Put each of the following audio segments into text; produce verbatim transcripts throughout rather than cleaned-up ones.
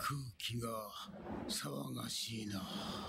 空気が騒がしいな。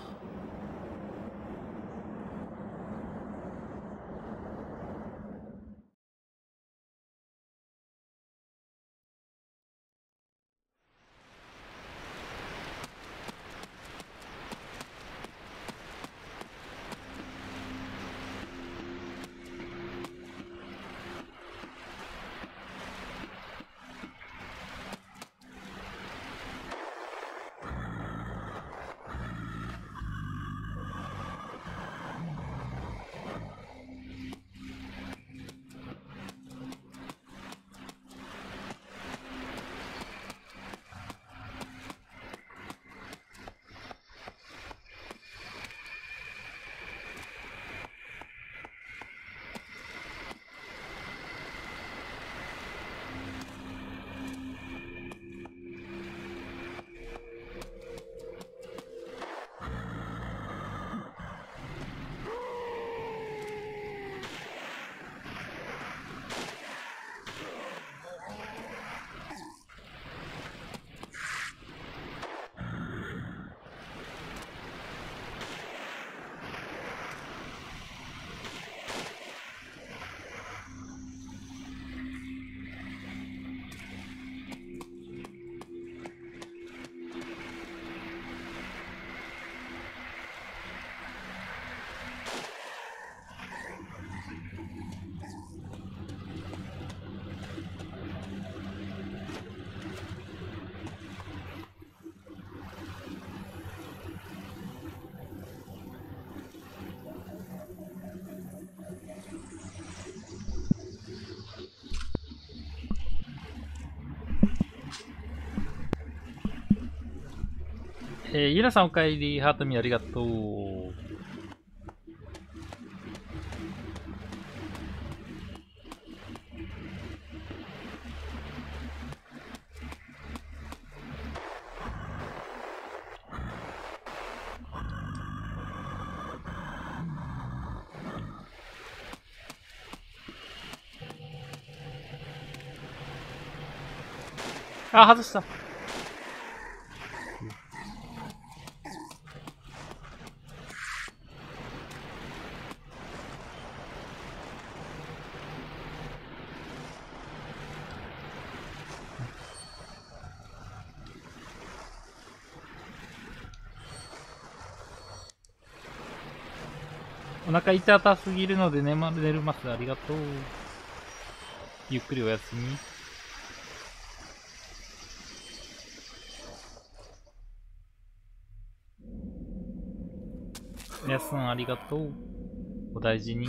えー、ゆらさんおかえり、ハートミーありがとう。あ、外した。お腹痛たすぎるので寝ま寝るます。ありがとう。ゆっくりおやすみ。おやすんありがとう。お大事に。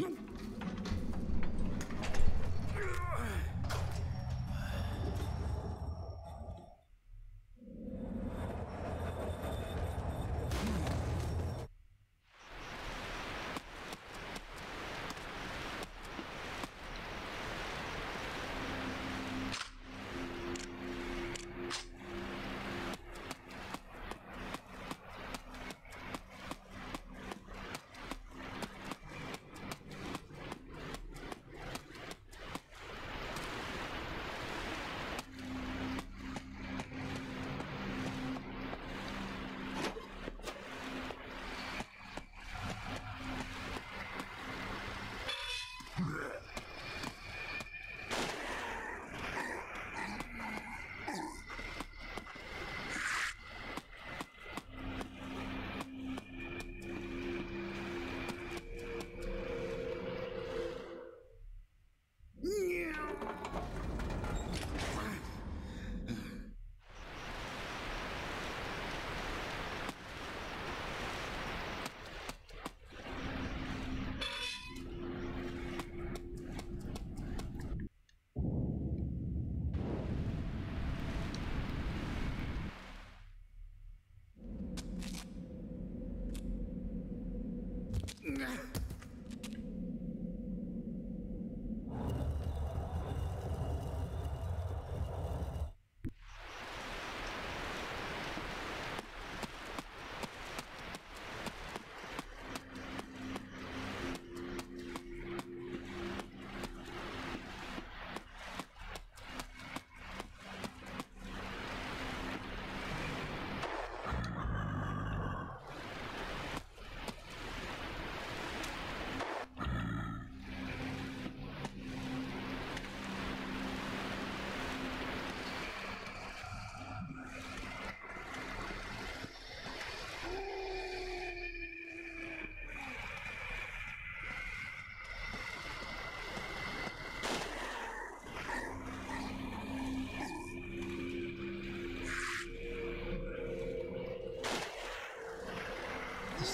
した。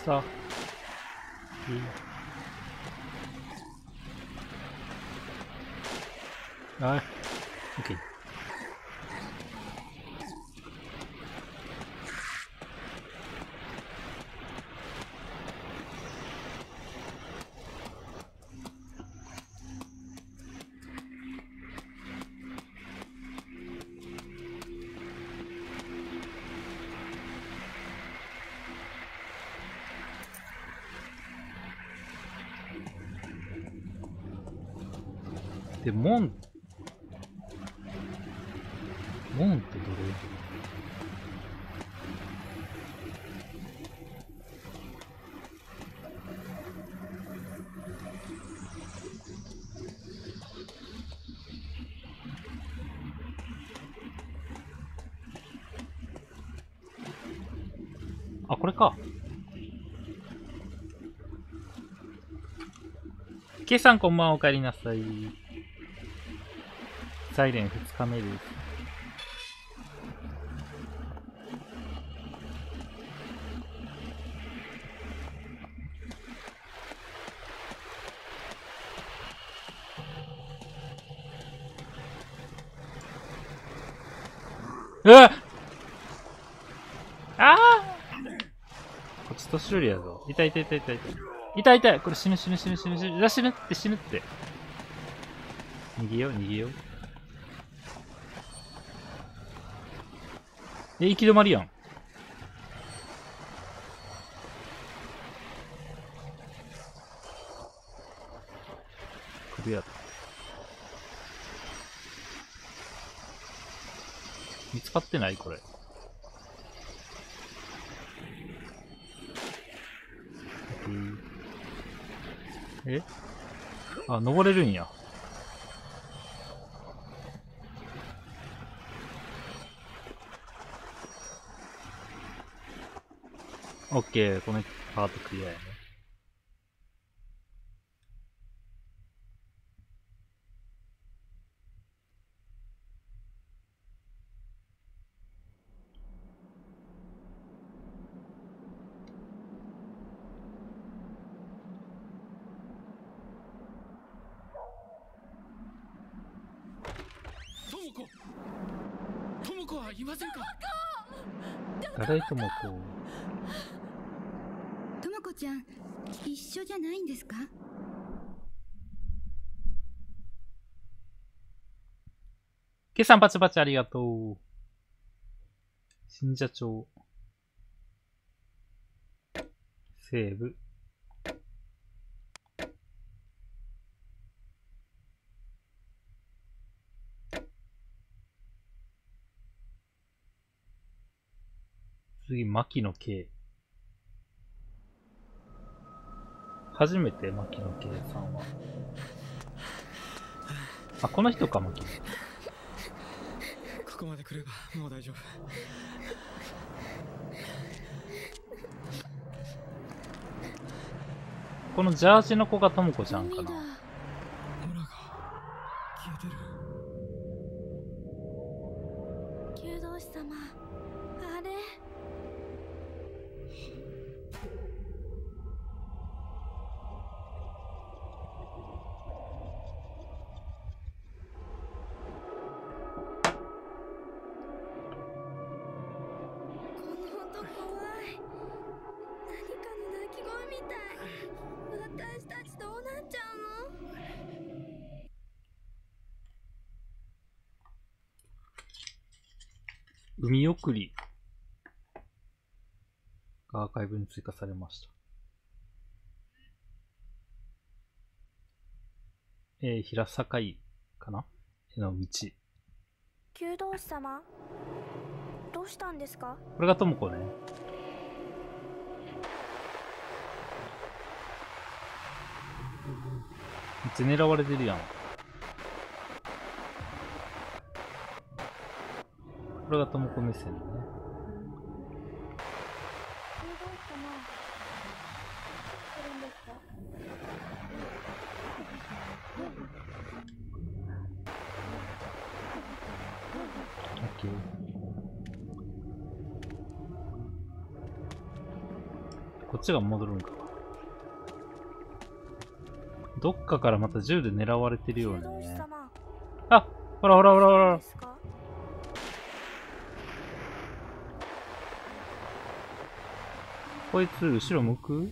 あ、オッケー。で、門、門ってどれ？あ、これか。K さんこんばんは、お帰りなさい。サイレンふつかめです。うわっ、ああこっち年寄りやぞ。痛い痛い痛い痛い。痛い痛い。これ死ぬ死ぬ死ぬ死ぬ死ぬ。死ぬって死ぬって。逃げよう逃げよう。え、行き止まりやん。首やった。見つかってないこれ。え？あ、登れるんや。オッケー、このパートクリアやね。 いませんか？ 誰ともこう。ともこちゃん、一緒じゃないんですか？ ケさんパチパチありがとう。信者帳。セーブ。次、牧野圭。初めて牧野圭さんは。あ、この人か、牧野。 ここまで来ればもう大丈夫。 このジャージの子がともこちゃんかな。 村が消えてる。 弓道士様、あれ。 海送りがアーカイブに追加されました。えー、平坂井かなへの道。 弓道士様、どうしたんですか？ これがともこね。めっちゃ狙われてるやん。これがともこ目線ね。オッケー。 こっちが戻るんか。どっかからまた銃で狙われてるよ弓道士ね。 様、 あ、ほらほらほらほどうらし。たんですか？ こいつ後ろ向く？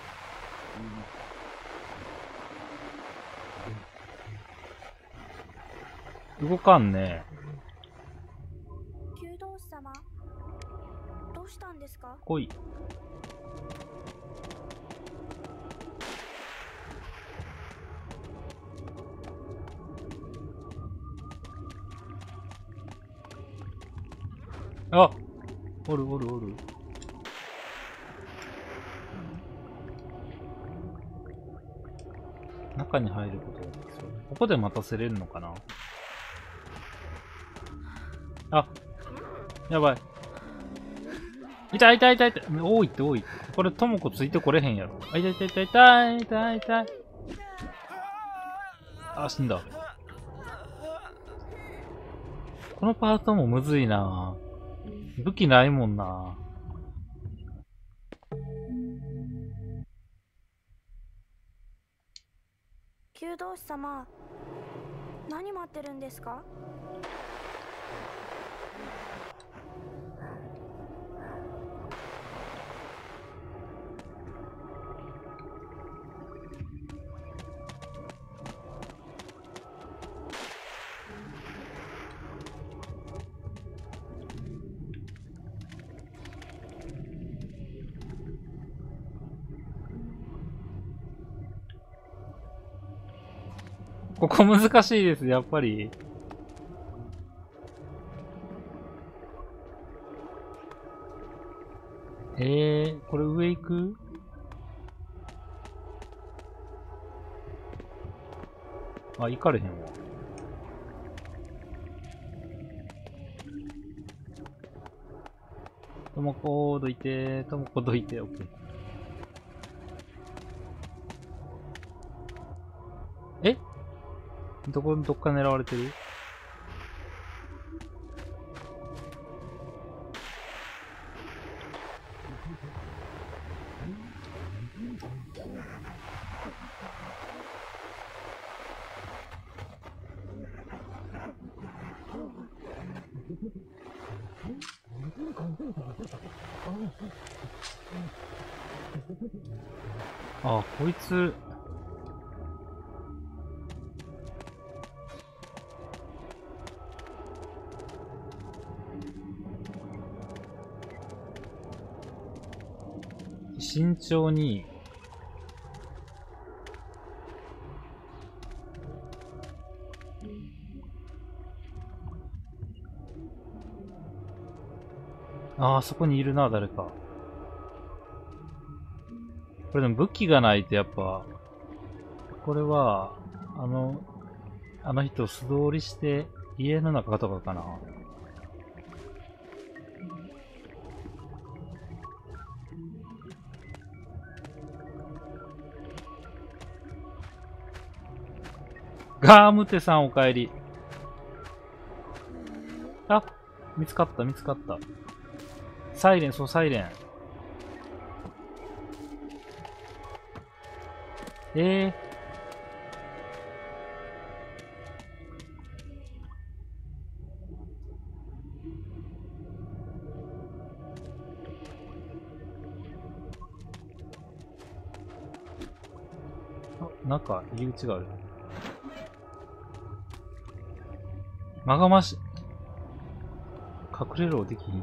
動かんね。 弓道士様、どうしたんですか？ 来い。あ、おるおるおる。中に入ることができそう。ここで待たせれるのかな。あ、やばい。痛い痛い痛い痛い。多いって多い。これ、ともこついてこれへんやろ。あ、痛い痛い痛い痛い痛い痛い。あ、死んだ。このパートもむずいな。武器ないもんな。 弓道士様、何待ってるんですか？ ここ難しいです、やっぱり。えー、これ上行く？あ、行かれへんわ。ともこどいて、ともこどいて、オッケー。え？どこ、どっか狙われてる？あ、こいつ。慎重に。ああ、そこにいるな、誰か。これでも武器がないとやっぱ、これは、あの、あの人素通りして家の中とかかな。ガームテさんお帰り。あ、見つかった、見つかった。サイレン、そう、サイレン。えー。あ、中、入り口がある。まがまし、隠れろできひん。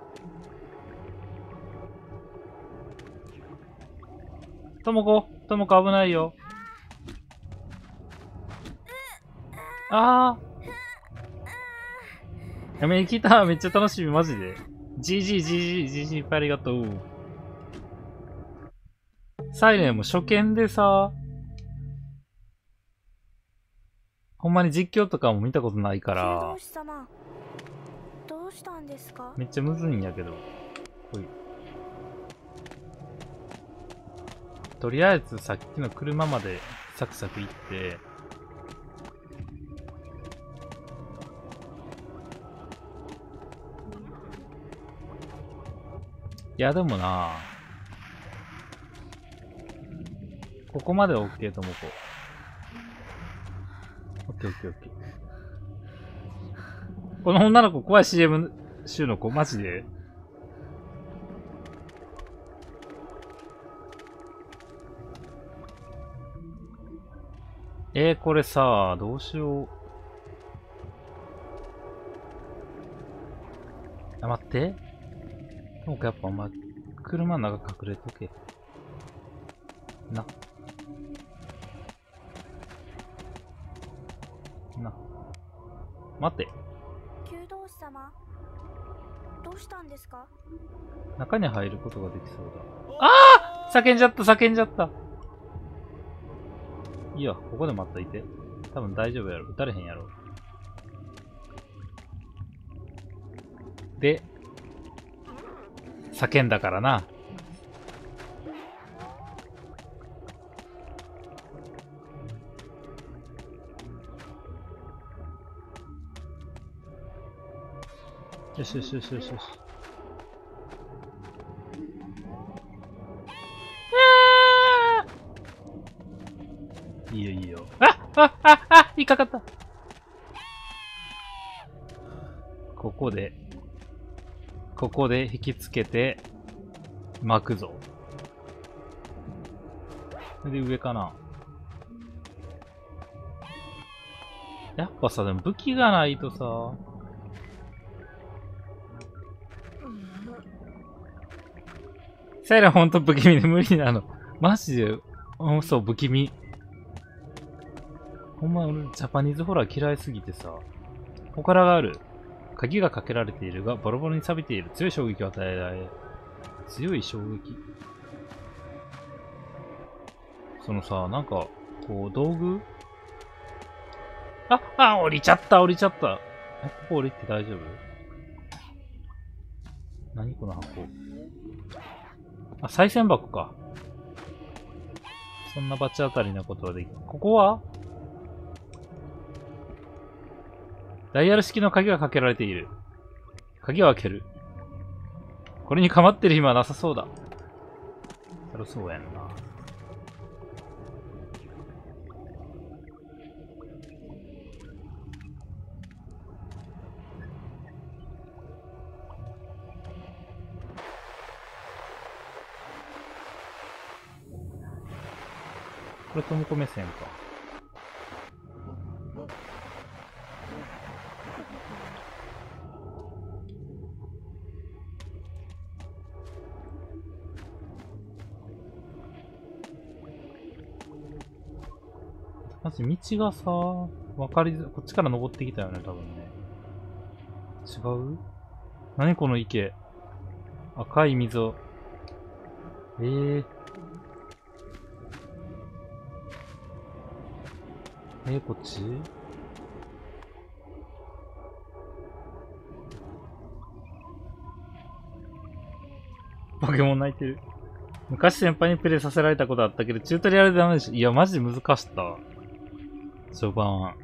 ともこ、ともこ危ないよ。あー。やめ、来た。めっちゃ楽しみ、マジで。ジージー、ジージー、ジージーいっぱいありがとう。サイレンも初見でさ、ほんまに実況とかも見たことないか弓ら道、士様、どうしたんですか？ めっちゃむずいんやけど。ほい。とりあえずさっきの車までサクサク行って、いやでもな、 ここまで OK ともこ。OK、OK、OK。この女の子怖い シーエム 集の子、マジでえー、これさ、どうしよう。あ、待って。なんかやっぱお前、車の中隠れとけ。な。な。待って。 弓道士様、どうしたんですか？ 中に入ることができそうだ。ああ叫んじゃった、叫んじゃった。いいや、ここで待っといて。多分大丈夫やろ。撃たれへんやろ。で、叫んだからな。よしよしよしよしよし。いいよいいよ。ああああ引っかかった。ここで、ここで引きつけて、巻くぞ。で、上かな。やっぱさ、でも武器がないとさ、サイラほんと不気味で無理なの。マジで、うん、そう、不気味。ほんま、俺、ジャパニーズホラー嫌いすぎてさ。ほからがある。鍵がかけられているが、ボロボロに錆びている。強い衝撃を与えられる。強い衝撃。そのさ、なんか、こう、道具あ、あ、降りちゃった、降りちゃった。え、ここ降りて大丈夫？何この箱。あ、賽銭箱か。そんな罰当たりなことはできない。ここはダイヤル式の鍵がかけられている。鍵を開ける。これに構ってる暇はなさそうだ。そりゃそうやんな。これ、ともこ目線か。まず道がさ、わかりづ、こっちから登ってきたよね、多分ね。違う？何この池。赤い溝。ええー。えー、こっち？ポケモン泣いてる。昔先輩にプレイさせられたことあったけど、チュートリアルでダメでしょ。いや、マジで難かった。序盤。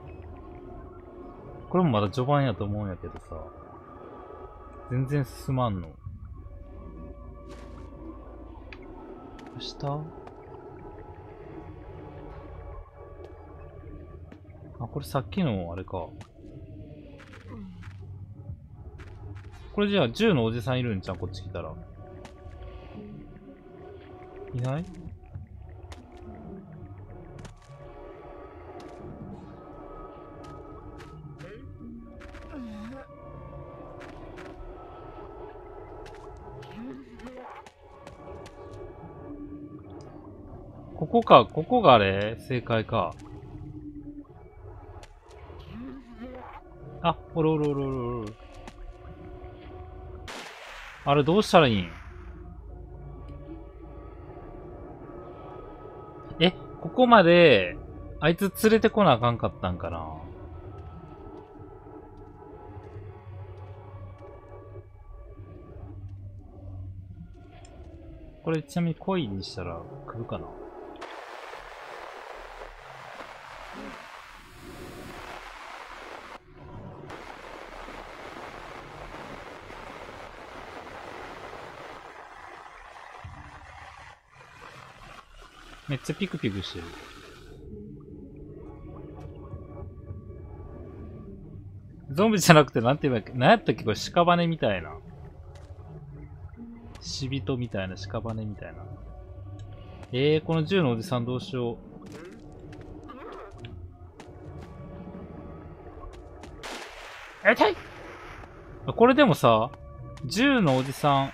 これもまだ序盤やと思うんやけどさ。全然進まんの。下？あ、これさっきのあれか。これじゃあ銃のおじさんいるんちゃん、こっち来たら。いない？ここか、ここがあれ正解か。あ、おろおろおろおろおろ。あれどうしたらいいん？え、ここまで、あいつ連れてこなあかんかったんかな？これちなみに恋にしたら来るかな？ めっちゃピクピクしてる。ゾンビじゃなくてなんて言うんだっけ、何やったっけこれ、屍みたいな。死人みたいな、屍みたいな。えー、この銃のおじさんどうしよう。え、痛い！これでもさ、銃のおじさん、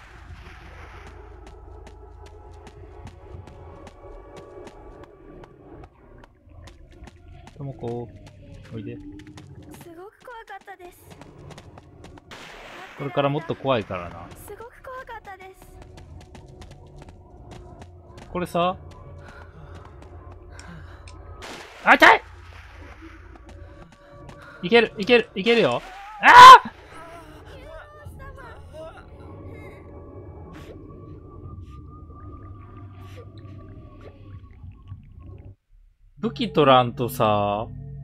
ともこ、おいで。 すごく怖かったです。 これからもっと怖いからな。 すごく怖かったです。 これさ、あ、痛い！いける、いける、いけるよ。ああ！武器取らんとさ、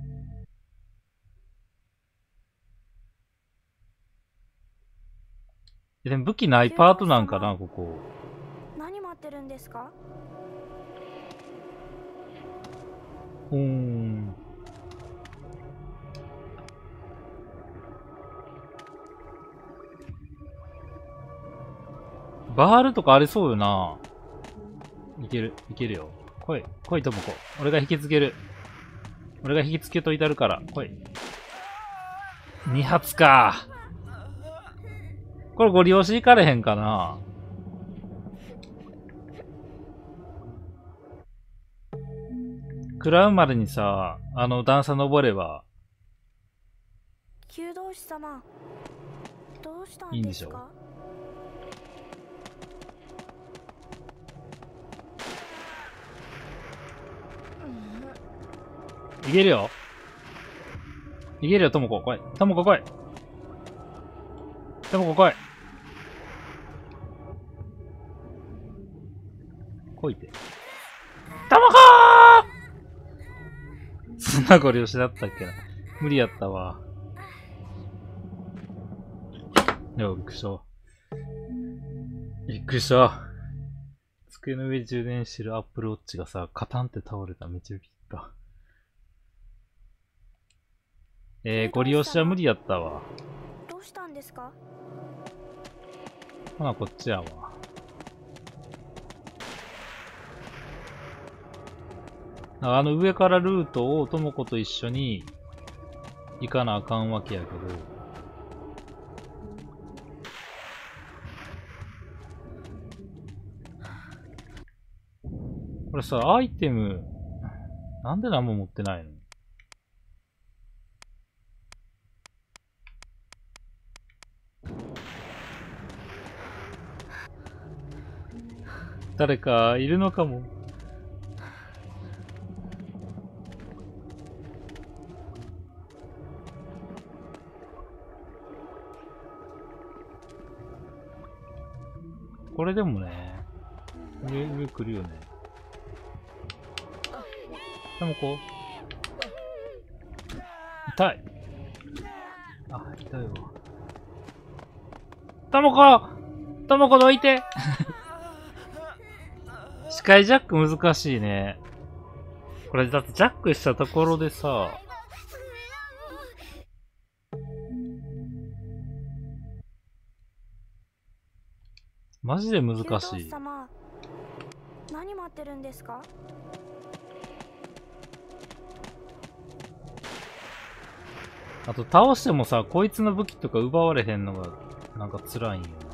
えでも武器ないパートなんかな、ここ。 何待ってるんですか？ うーん。バールとかありそうよな。いける、いけるよ。来い、来いともこ。俺が引きつける。俺が引きつけといたるから、来い。二発か。これご利用し行かれへんかな。食らうまでにさ、あの段差登れば。 弓道士様、どうしたんいいんでしょう。 ですか？ いけるよ。いけるよ、ともこ、来い。ともこ来い。ともこ来い。来いて。ともこー！そんなご利用しだったっけな。無理やったわ。いや、びっくりした。びっくりした。机の上で充電してるアップルウォッチがさ、カタンって倒れた。めっちゃビビった。えー、ご利用しは無理やったわ。 どうしたんですか？ ほな、こっちやわ。あの上からルートをともこと一緒に行かなあかんわけやけど。これさ、アイテム、なんで何も持ってないの？誰かいるのかも。これでもね、上、上来るよね。でもこう。痛い。あ、痛いわ。ともこともこどいて視界ジャック難しいね。これだってジャックしたところでさ、マジで難しい。 様、何待ってるんですか？ あと倒してもさ、こいつの武器とか奪われへんのがなんか辛いんよな。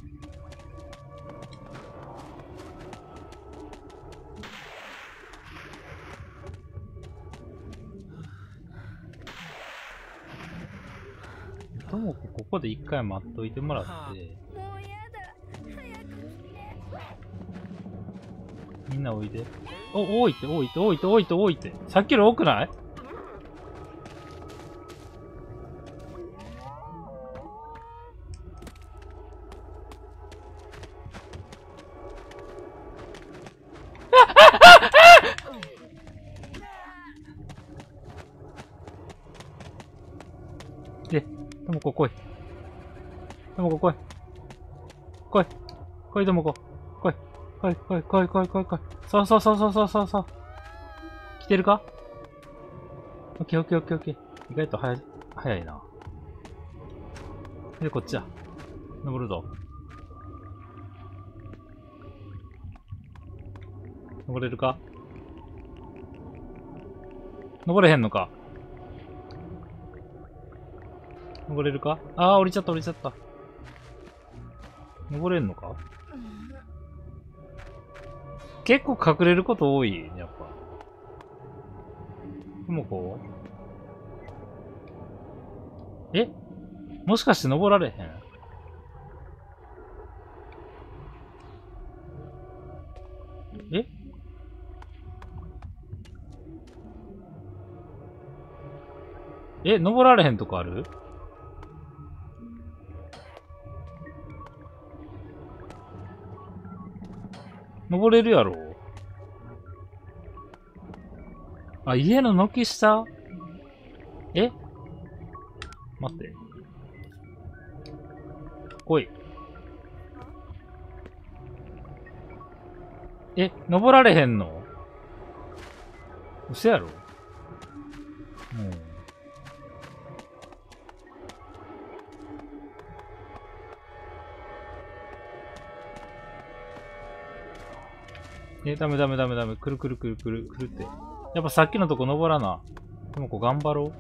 ともこここで一回待っといてもらって。 もうやだ、早く来て。 みんなおいで。お、多いって、多いって、多いって、多いって、多いって。さっきより多くない？で、ともこ来い。ともこ来い。来い。来いともこ。来い。来来い来い来い来い来い来い。そうそうそうそうそうそうそう。来てるか？オッケーオッケーオッケーオッケー。意外と早い、早いな。で、こっちだ。登るぞ。登れるか？登れへんのか？登れるか？あー、降りちゃった降りちゃった。登れんのか？結構隠れること多い、やっぱ。でもこうえ？もしかして登られへん？え？え、登られへんとこある？登れるやろ？あ、家の軒下？え？待って。来い。え、登られへんの？嘘やろ？もう。え、ダメダメダメダメ。くるくるくるくるくるって。やっぱさっきのとこ登らな。でもこう頑張ろ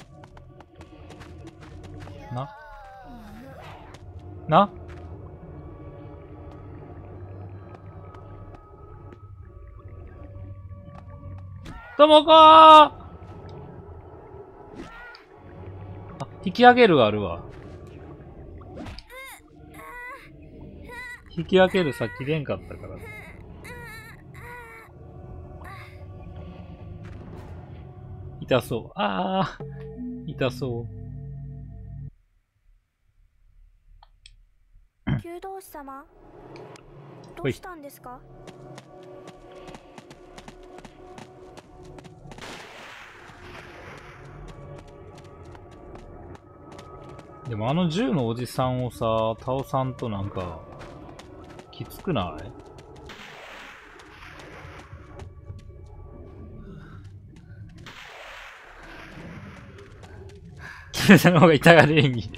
う。な。な？ともこー！あ、引き上げるがあるわ。引き上げるさっき出んかったから。痛そう。ああ、痛そう。 弓道士様、どうしたんですか？ でもあの銃のおじさんをさ、倒さんとなんか、きつくない？キムさんの方が痛がる演技。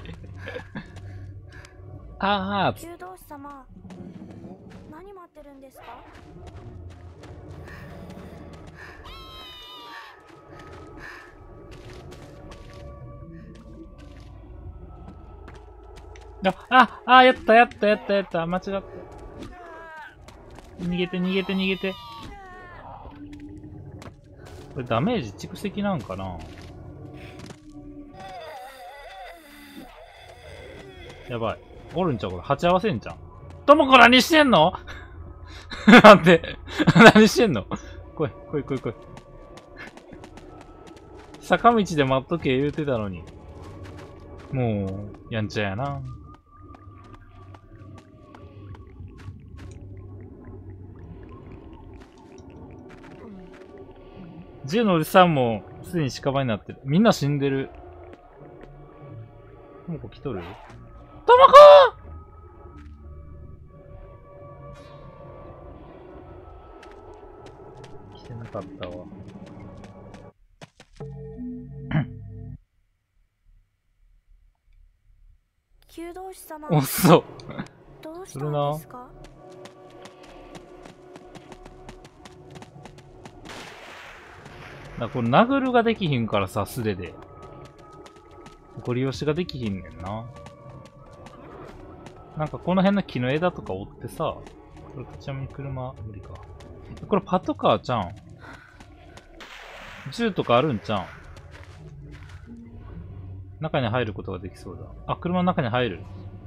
ああ、 弓道士様、何待ってるんですか？ あ、あ、あ、やったやったやったやった、間違った。逃げて逃げて逃げて。これダメージ蓄積なんかな？やばい。おるんちゃうこれ。鉢合わせんじゃん。ともこ何してんの？待って。何してんの？来い、来い来い来い。坂道で待っとけ言うてたのに。もう、やんちゃやな。銃のおじさんもすでに屍になってる。みんな死んでる。ともこ来とる？ともこー！来てなかったわ。 弓道士様、 おっそ。 どうしたんですか？ だこれ殴るができひんからさ、素手で。ゴリ押しができひんねんな。なんかこの辺の木の枝とか折ってさ、これちなみに車無理か。これパトカーちゃうん。銃とかあるんちゃうん。中に入ることができそうだ。あ、車の中に入る。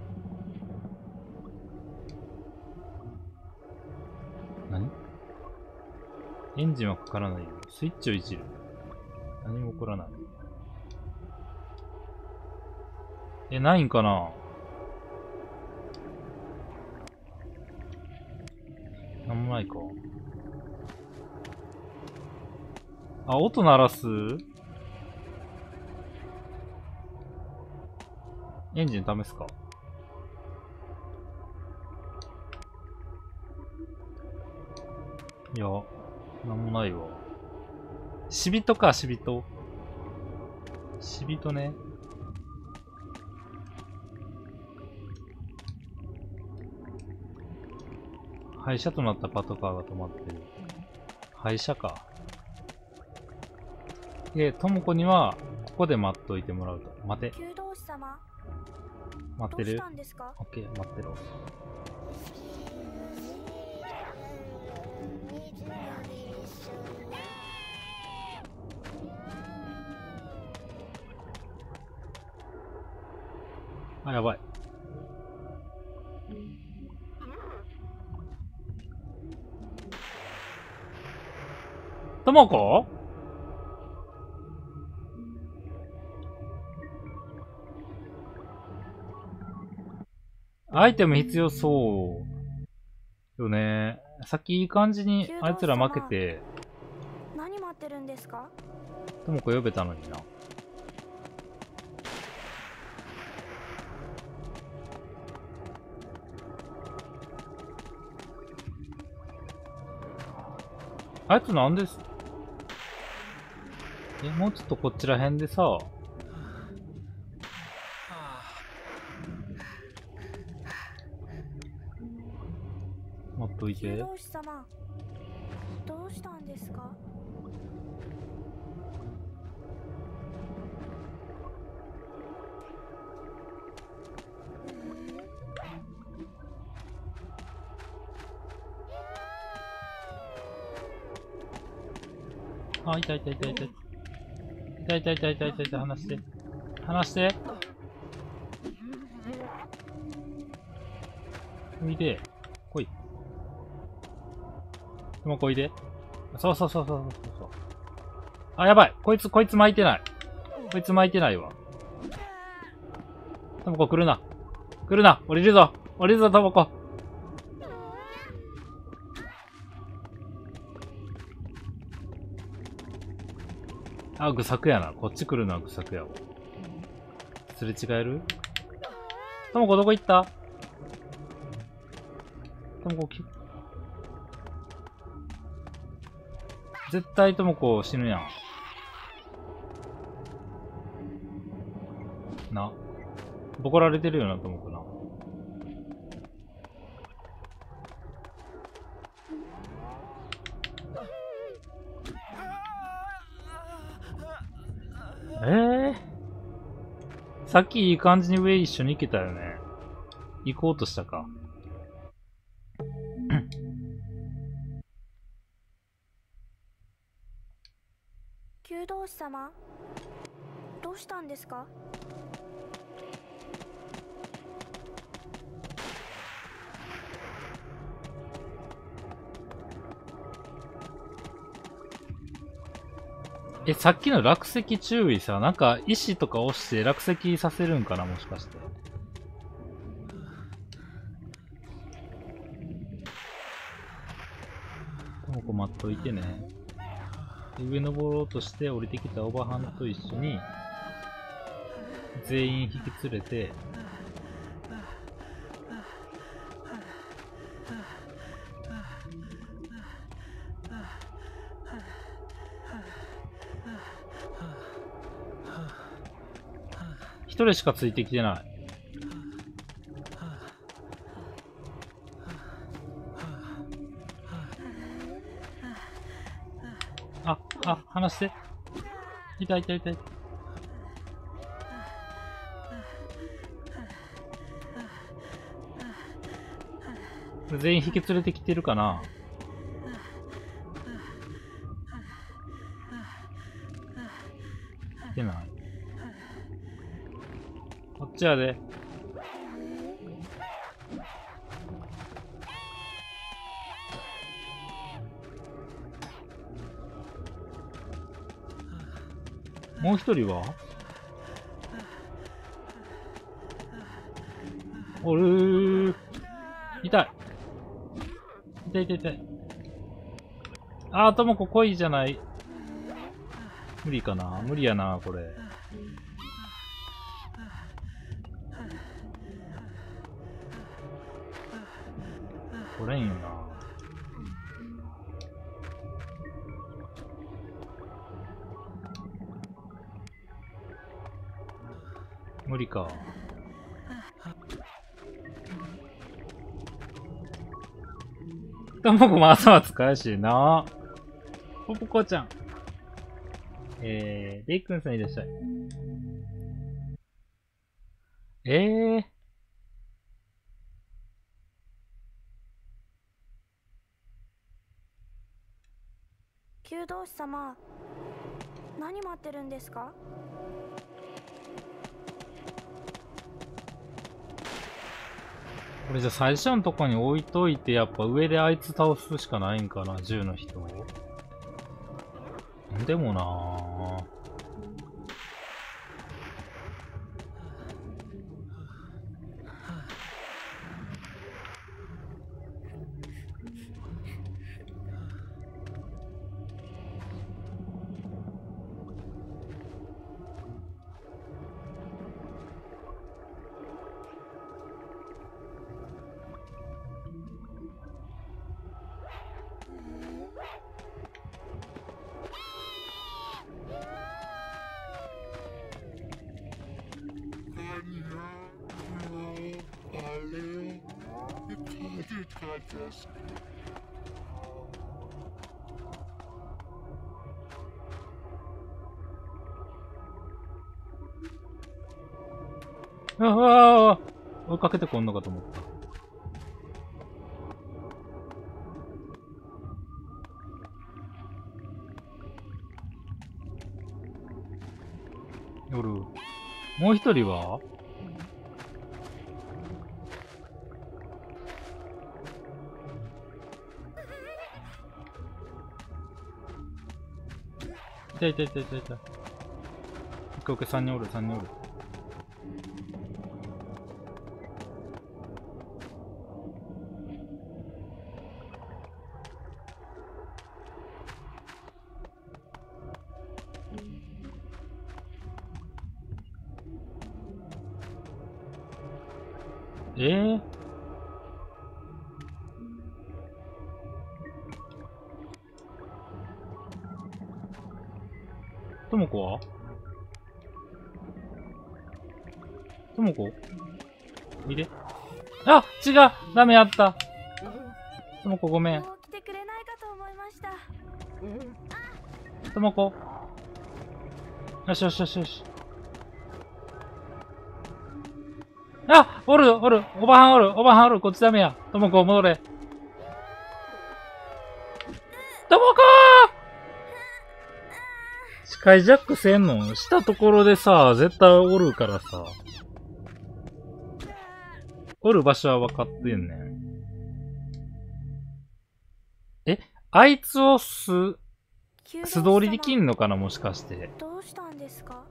何？エンジンはかからないよ。スイッチをいじる。何も起こらない。え、ないんかな？なんもないか。あ、音鳴らす？エンジン試すか。 いや、なんもないわ。死人か、死人。死人ね。廃車となったパトカーが止まってる。廃車か。で、ともこには、ここで待っといてもらうと。待て。 弓道士様、 待ってるどうしたんですか？ オッケー、待ってろ。あ、やばい。ともこアイテム必要そうよね。さっきいい感じにあいつら負けて、 何待ってるんですか？ ともこ呼べたのにな。あいつなんですえ、もうちょっとこっちら辺でさ、待っとい弓て。 道士様、どうしたんですか？ あ、いたいたいたいたいた。いたいたいたいたいたいた、離して。離して。おいで。来い。もうこいで。そうそうそうそうそうそう。あ、やばい。こいつ、こいつ巻いてない。こいつ巻いてないわ。ともこ来るな。来るな。降りるぞ。降りるぞ、ともこ。あ、ぐさくやな。こっち来るのはぐさくやわ。すれ違える？ともこどこ行った？ともこき、絶対ともこ死ぬやん。な。ボコられてるよな、ともこな。ええー、さっきいい感じに上一緒に行けたよね。行こうとしたか。 弓道士様、どうしたんですか？ え、さっきの落石注意さ、なんか石とか押して落石させるんかな、もしかして。ともこ待っといてね。上登ろうとして降りてきたおばはんと一緒に、全員引き連れて、一人しかついてきてない。あ、あ、離して。痛い痛い痛い。全員引き連れてきてるかな？来てない。こっちやで。もう一人はおるー。痛い。痛い痛い痛い。あー、ともこ来いじゃない。無理かな？無理やな、これ。来れんよな。 無理か。ともこも朝は使うしな。ポポコちゃん。えー、レイくんさんいらっしゃい。えー。 弓道士様、何待ってるんですか？ これじゃ最初のとこに置いといて、やっぱ上であいつ倒すしかないんかな、銃の人を。でもなぁ。ああ、追いかけてこんのかと思った。夜。もう一人は？いたいたいたいたいた。オッケーオッケー、三人おる、三人おる。えー、ともこは？ともこいれ？あ、違う、ダメやった。ともこごめん。 もう来てくれないかと思いました。 ともこ。よしよしよしよし。あ、おるおる、おばはんおる、おばはんおる、こっちダメや。ともこ戻れ。ともこー！視界ジャックせんのしたところでさ、絶対おるからさ。おる場所は分かってんねん。え、あいつを素、素通りできんのかな、もしかして。 どうしたんですか？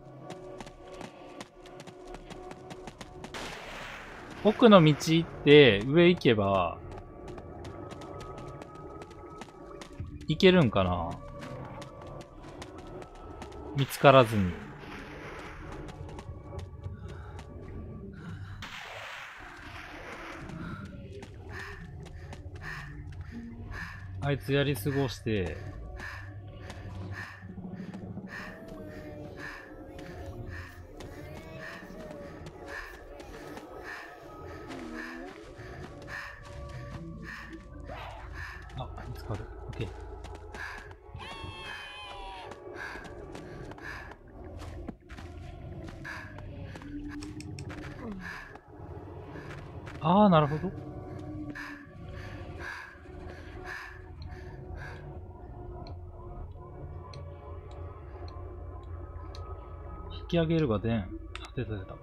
奥の道行って上行けば行けるんかな、見つからずに。あいつやり過ごしてああ、なるほど。引き上げるがでん。あ、出た出た。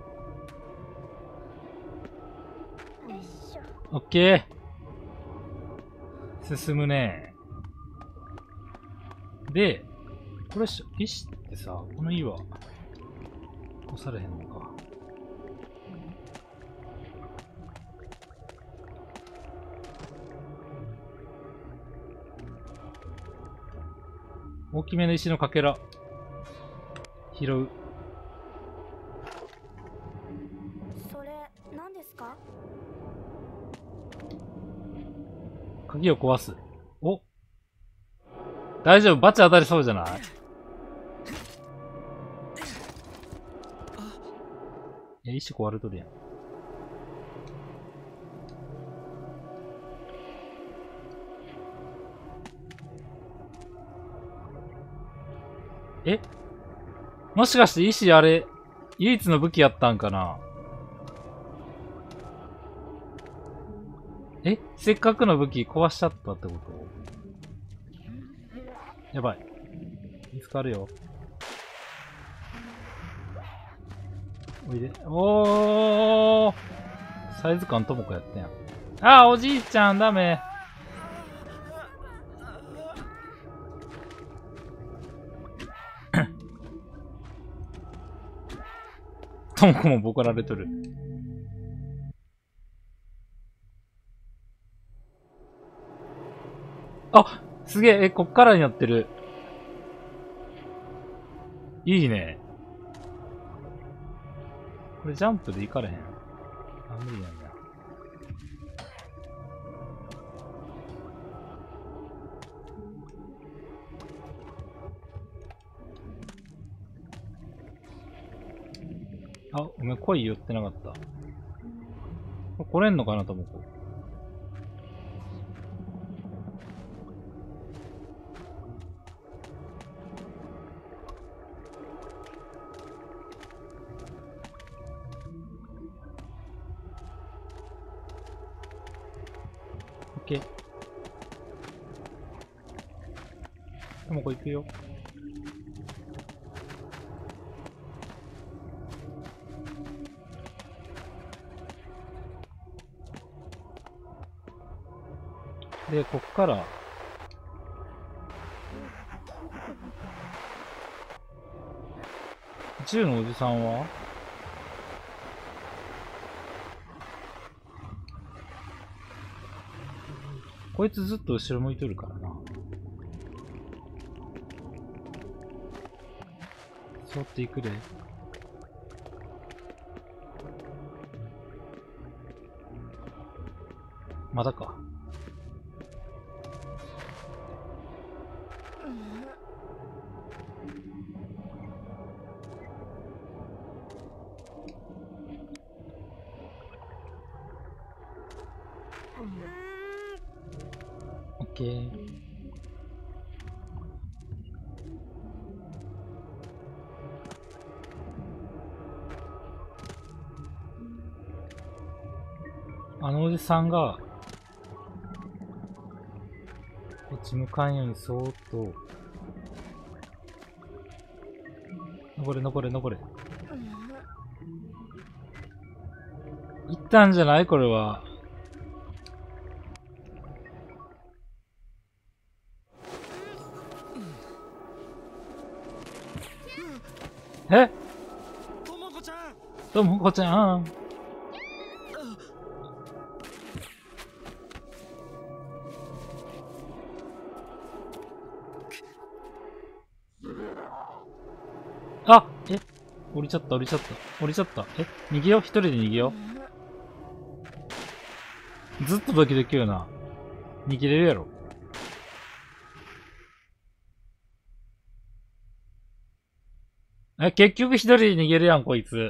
オッケー。進むね。で、これし、石ってさ、この岩、押されへんのか。大きめの石のかけら拾う。 それ何ですか？ 鍵を壊す。お、大丈夫、バチ当たりそうじゃない？ いや、石壊れとるやん。えもしかして石あれ、唯一の武器やったんかな？えせっかくの武器壊しちゃったってこと？やばい。見つかるよ。おいで。おーサイズ感ともこやってんやん。あーおじいちゃんダメ。ともこもボコられとる。あすげえ、え、こっからになってる。いいね。これジャンプで行かれへん。あ、無理なんだ。あ、ごめん、恋言ってなかった。これ来れんのかなと思う。オッケー。ともこ行くよ。で、こっから、銃のおじさんはこいつずっと後ろ向いとるからな。座っていくで。まだか。オッケー。あのおじさんがこっち向かんようにそーっと登れ登れ登れ。行ったんじゃないこれは。えともこちゃん。 ともこちゃん。あえ降りちゃった降りちゃった降りちゃった。え逃げよう一人で逃げよう。ずっとドキドキよな。逃げれるやろ。え、結局一人で逃げるやん、こいつ。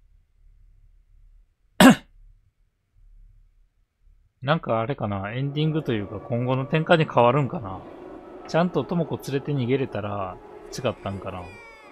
なんかあれかな、エンディングというか今後の展開に変わるんかな。ちゃんとともこ連れて逃げれたら違ったんかな。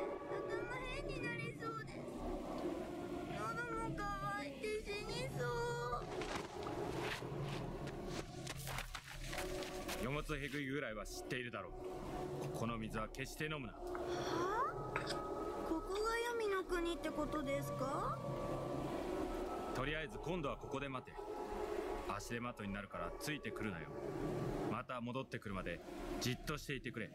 よもつへぐいぐらいは知っているだろう。この水は決して飲むな。 はあ、ここが黄泉の国ってことですか？ とりあえず今度はここで待て。足手まといになるからついてくるなよ。また戻ってくるまでじっとしていてくれ。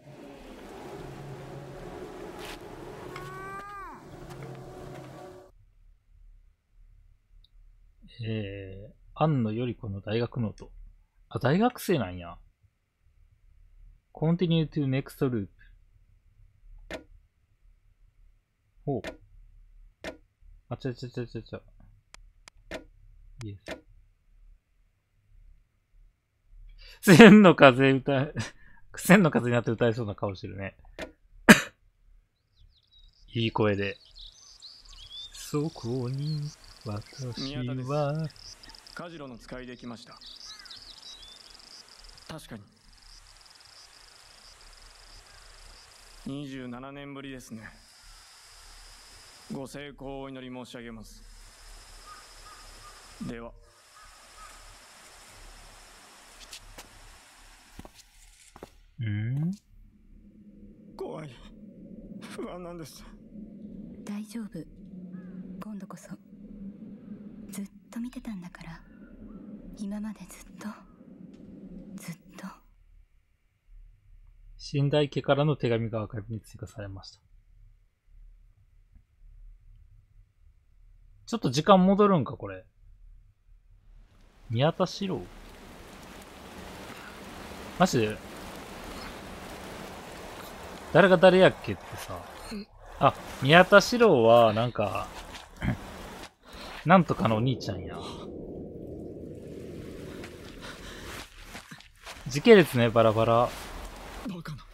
えー、庵野より子の大学ノート。あ、大学生なんや。Continue to next loop。ほう。あ、ちゃちゃちゃちゃちゃ。イエス。千の風歌え、千の風になって歌えそうな顔してるね。いい声で。 そこに私宮田ですは。 カジロの使いできました。確かににじゅうななねんぶりですね。ご成功をお祈り申し上げます。では。 ん？ 怖い。不安なんです。 大丈夫。今度こそ。ずっと見てたんだから。今までずっとずっと。 寝台家からの手紙がアーカイブに追加されました。ちょっと時間戻るんか、これ。宮田四郎？マジで誰が誰やっけってさ。あ、宮田四郎は、なんか、なんとかのお兄ちゃんや。時系列ね、バラバラ。 バカな。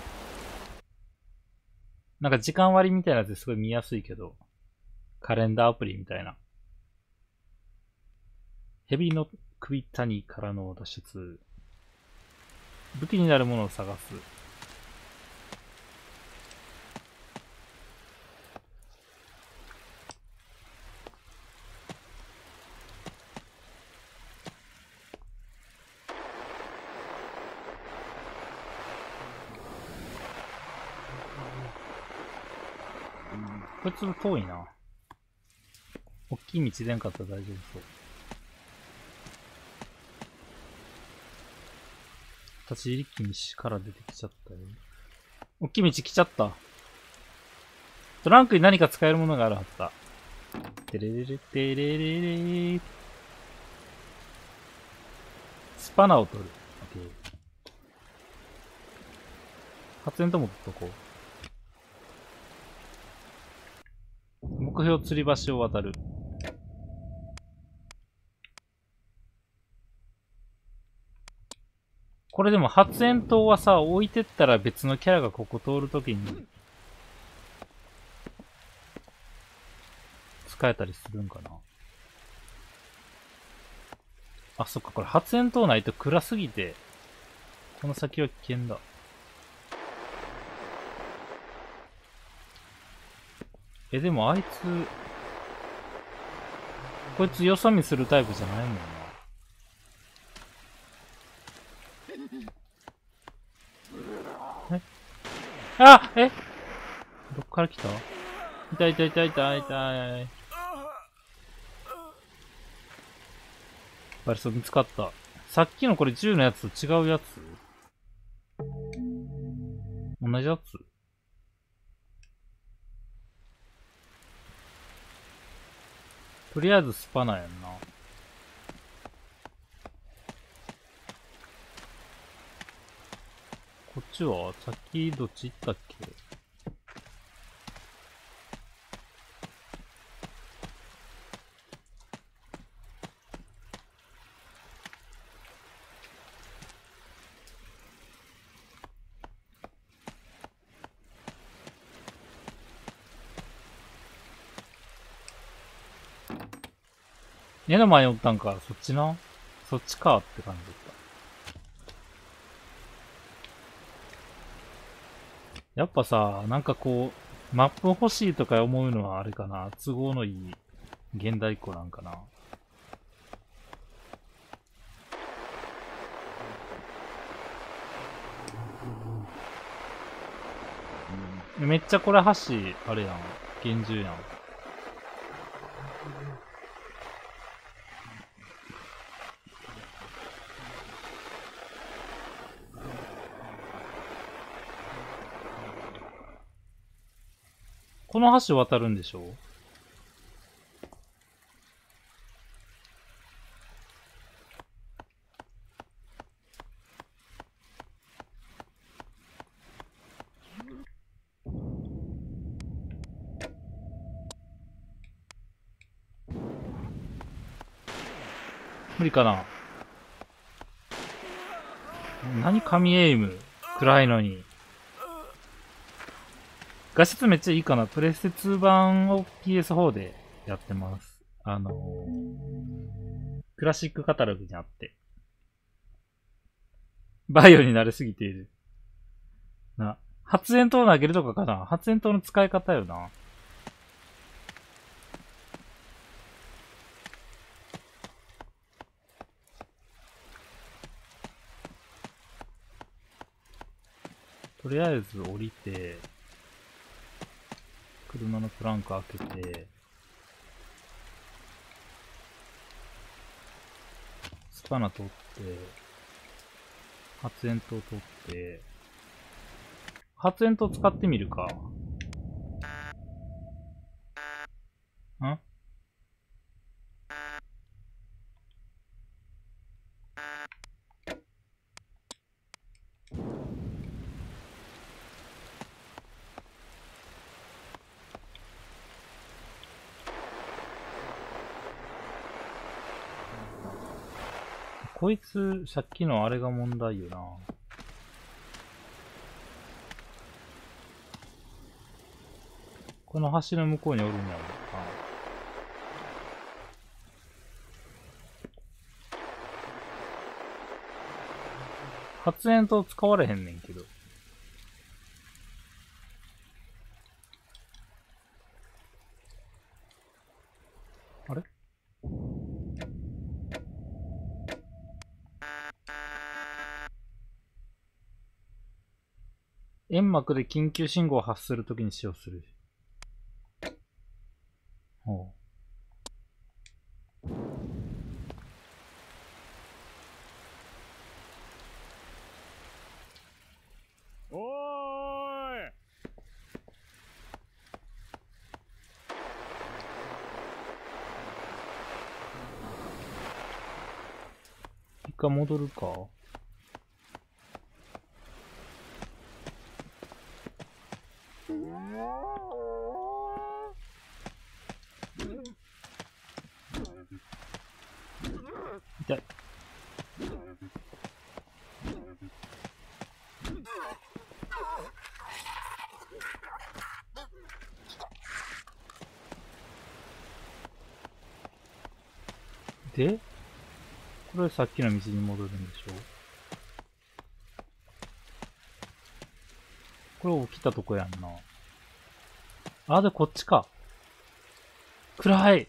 なんか時間割みたいなやつですごい見やすいけど。カレンダーアプリみたいな。蛇の首谷からの脱出。武器になるものを探す。こいつ遠いな。大きい道出んかったら大丈夫そう。私一気に死から出てきちゃったよ。大きい道来ちゃった。トランクに何か使えるものがあるはずだ。てれれれてれれれー。スパナを取る。オッケー。発煙とも取っとこう。目標吊り橋を渡る。これでも発煙筒はさ、置いてったら別のキャラがここ通るときに使えたりするんかな。あ、そっか、これ発煙筒ないと暗すぎて、この先は危険だ。え、でもあいつ、こいつよそ見するタイプじゃないもんな。えあえどっから来た？痛い痛い痛い痛い痛い。バリソ見つかった。さっきのこれ銃のやつと違うやつ？同じやつ？とりあえずスパナやんな。こっちはさっきどっち行ったっけ？目の前におったんか。そっちな。そっちかって感じだった。やっぱさ、なんかこう、マップ欲しいとか思うのはあれかな。都合のいい現代っ子なんかな。めっちゃこれ橋、あれやん。厳重やん。この橋渡るんでしょ？無理かな。何神エイム暗いのに。画質めっちゃいいかな。プレステツー版を ピーエスフォー でやってます。あのー、クラシックカタログにあって。バイオに慣れすぎている。な。発煙筒投げるとかかな。発煙筒の使い方よな。とりあえず降りて、車のトランク開けて、スパナ取って、発煙筒取って、発煙筒使ってみるか。ん？こいつ、さっきのあれが問題よな。この橋の向こうにおるんやろうな。発煙筒使われへんねんけど。あれ？煙幕で緊急信号を発するときに使用する。ほう。 おーい。 一回戻るか。痛い。で、これさっきの道に戻るんでしょ？これ起きたとこやんな。あ、で、こっちか。暗い。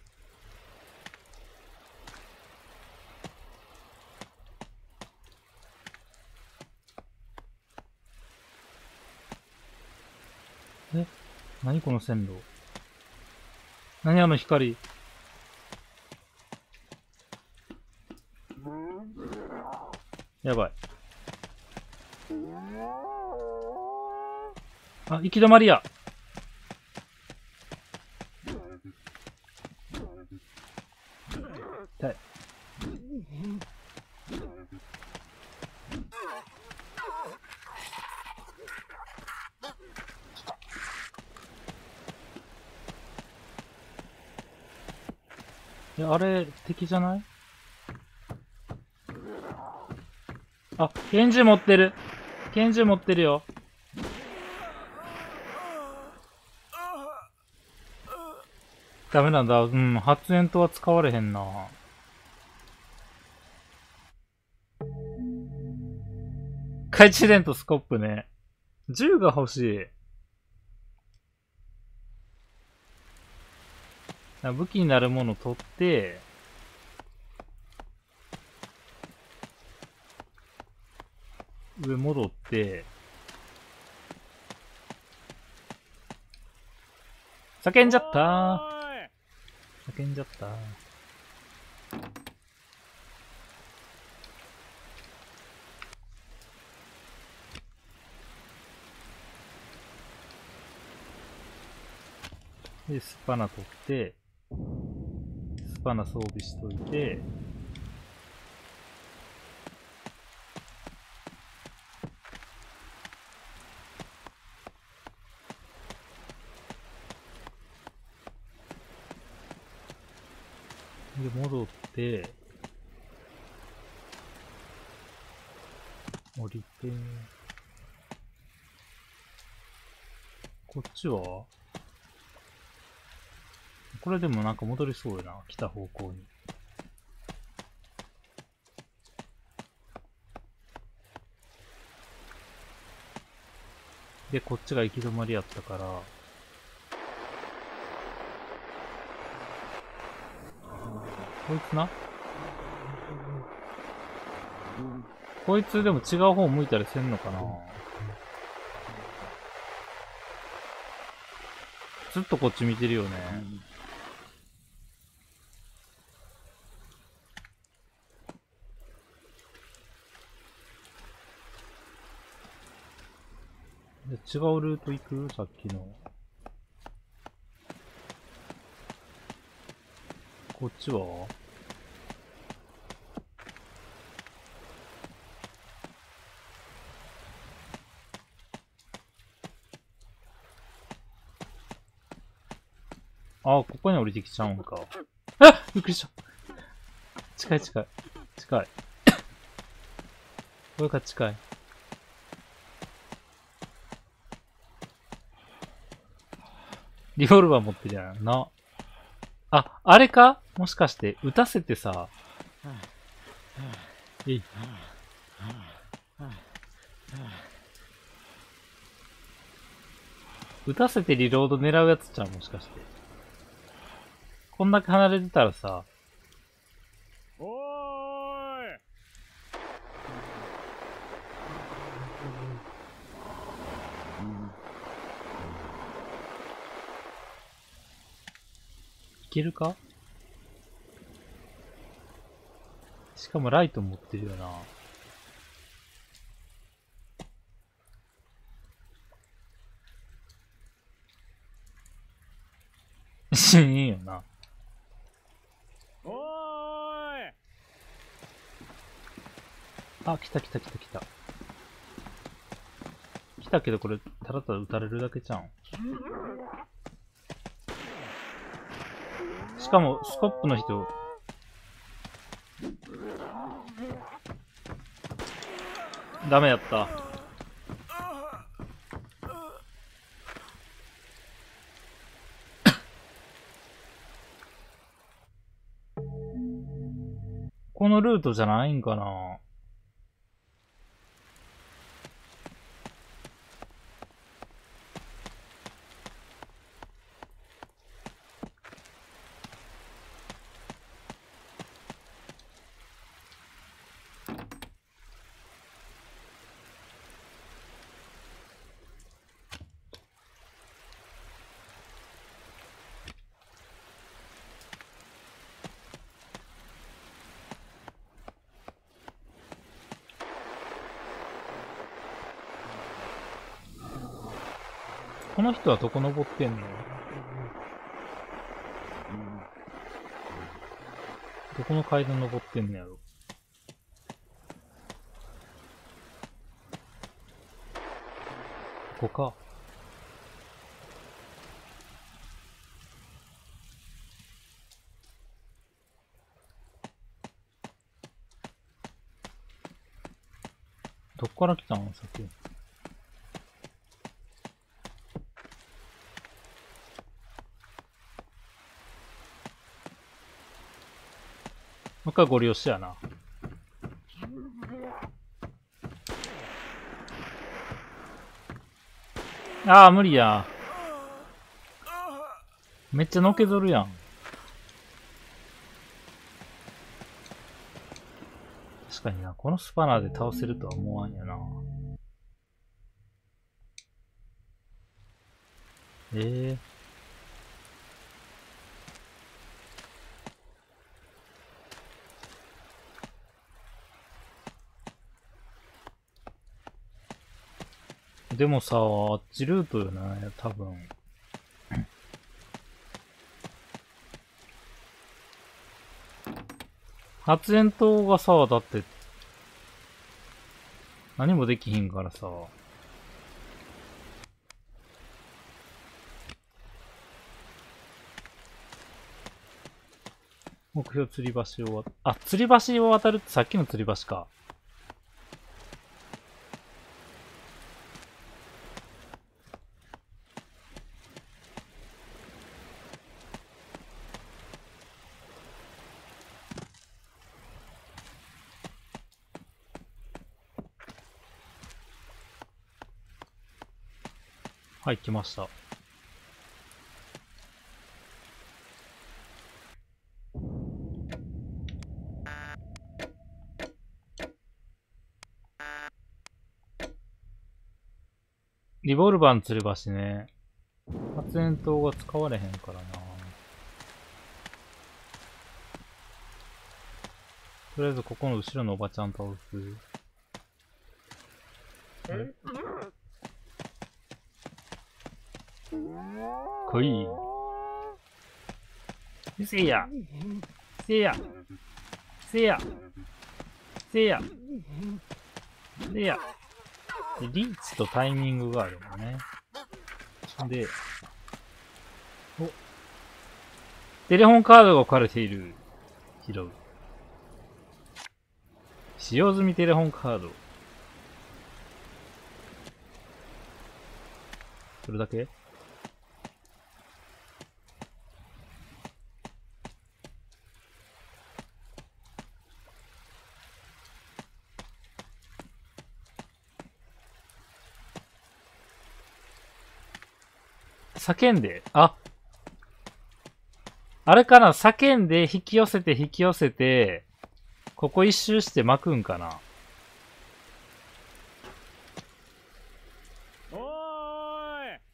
え？何この線路？何あの光？やばい。あ、行き止まりや。痛い。いや、あれ、敵じゃない？あ、拳銃持ってる。拳銃持ってるよ。ダメなんだ。うん、発煙筒は使われへんな。懐中電とスコップね。銃が欲しい。武器になるもの取って、上戻って、叫んじゃったー。叫んじゃったー。で、スパナ取って、スパナ装備しといて、で、戻って、降りて、こっちはここれでもなんか戻りそうやな、来た方向に。で、こっちが行き止まりやったから、こいつな。こいつでも違う方向いたりせんのかな。ずっとこっち見てるよね。で違うルート行く？さっきの。こっちは？あ、ここに降りてきちゃうんか。あ！びっくりした。近い近い。近い。これが近い。リボルバー持ってるやんな。あ、あれか？もしかして、撃たせてさ。えい。撃たせてリロード狙うやつちゃう？もしかして。こんだけ離れてたらさ。 おーい。 いけるか？しかもライト持ってるよな。死ねえよな。 おーい。 あ、来た来た来た来た。来たけどこれ、ただただ撃たれるだけじゃん。しかも、スコップの人、ダメやった。このルートじゃないんかな。この人はどこ登ってんの？どこの階段登ってんのやろ？ここか。どっから来たのさっき。もう一回ご利用しやな。ああ、無理や。めっちゃのけぞるやん。確かにな、このスパナーで倒せるとは思わんやな。ええー。でもさ、あっちルートよね、多分。発煙筒がさ、だって、何もできひんからさ。目標吊り橋を渡、あ、吊り橋を渡るってさっきの吊り橋か。 はい、来ました。リボルバーの吊り橋ね。発煙筒が使われへんからな。とりあえずここの後ろのおばちゃん倒す。来い。せいや。せいや。せいや。せいや。せいや。でリーチとタイミングがあるのね。で、お。テレホンカードが置かれている。拾う。使用済みテレホンカード。それだけ？叫んで、あ、あれかな、叫んで引き寄せて引き寄せて、ここ一周して巻くんかな。 おーい。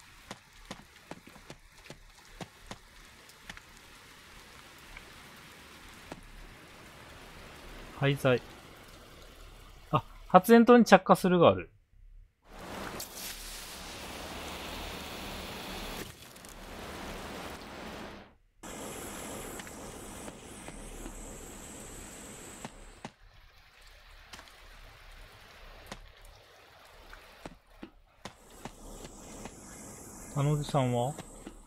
廃材。あ、発煙筒に着火するがある。あのおじさんは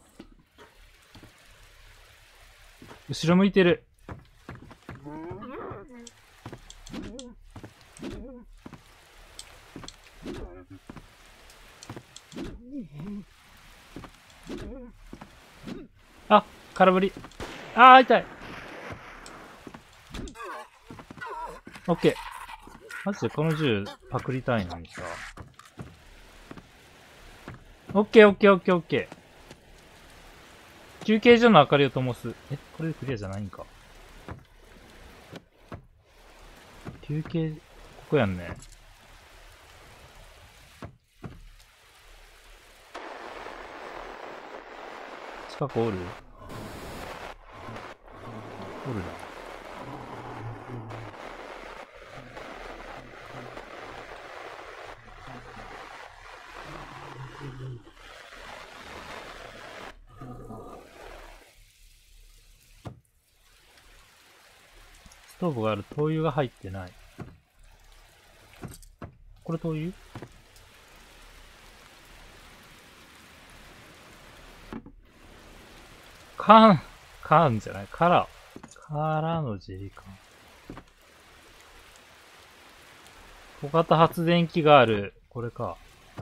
後ろ向いてる。あ、空振り。あー、痛い。オッケー。マジでこの銃パクりたいのにさ。オッケーオッケーオッケーオッケー。休憩所の明かりを灯す。え、これでクリアじゃないんか。休憩、ここやんね。近くおる？おるな。ストーブがある。灯油が入ってない。これ灯油？缶、缶じゃない。カラー。カラーのジェリカン。小型発電機がある。これか。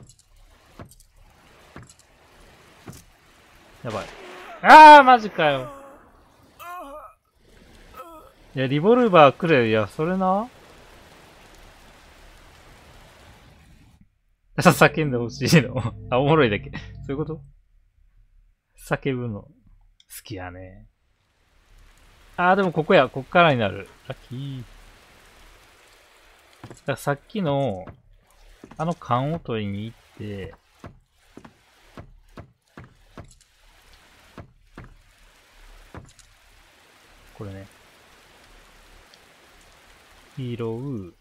やばい。あーマジかよ。いや、リボルバーくれ。いや、それな。叫んでほしいの。あ、おもろいだけ。そういうこと？叫ぶの。好きやね。あー、でもここや。こっからになる。ラッキー。だからさっきの、あの缶を取りに行って、これね。拾う。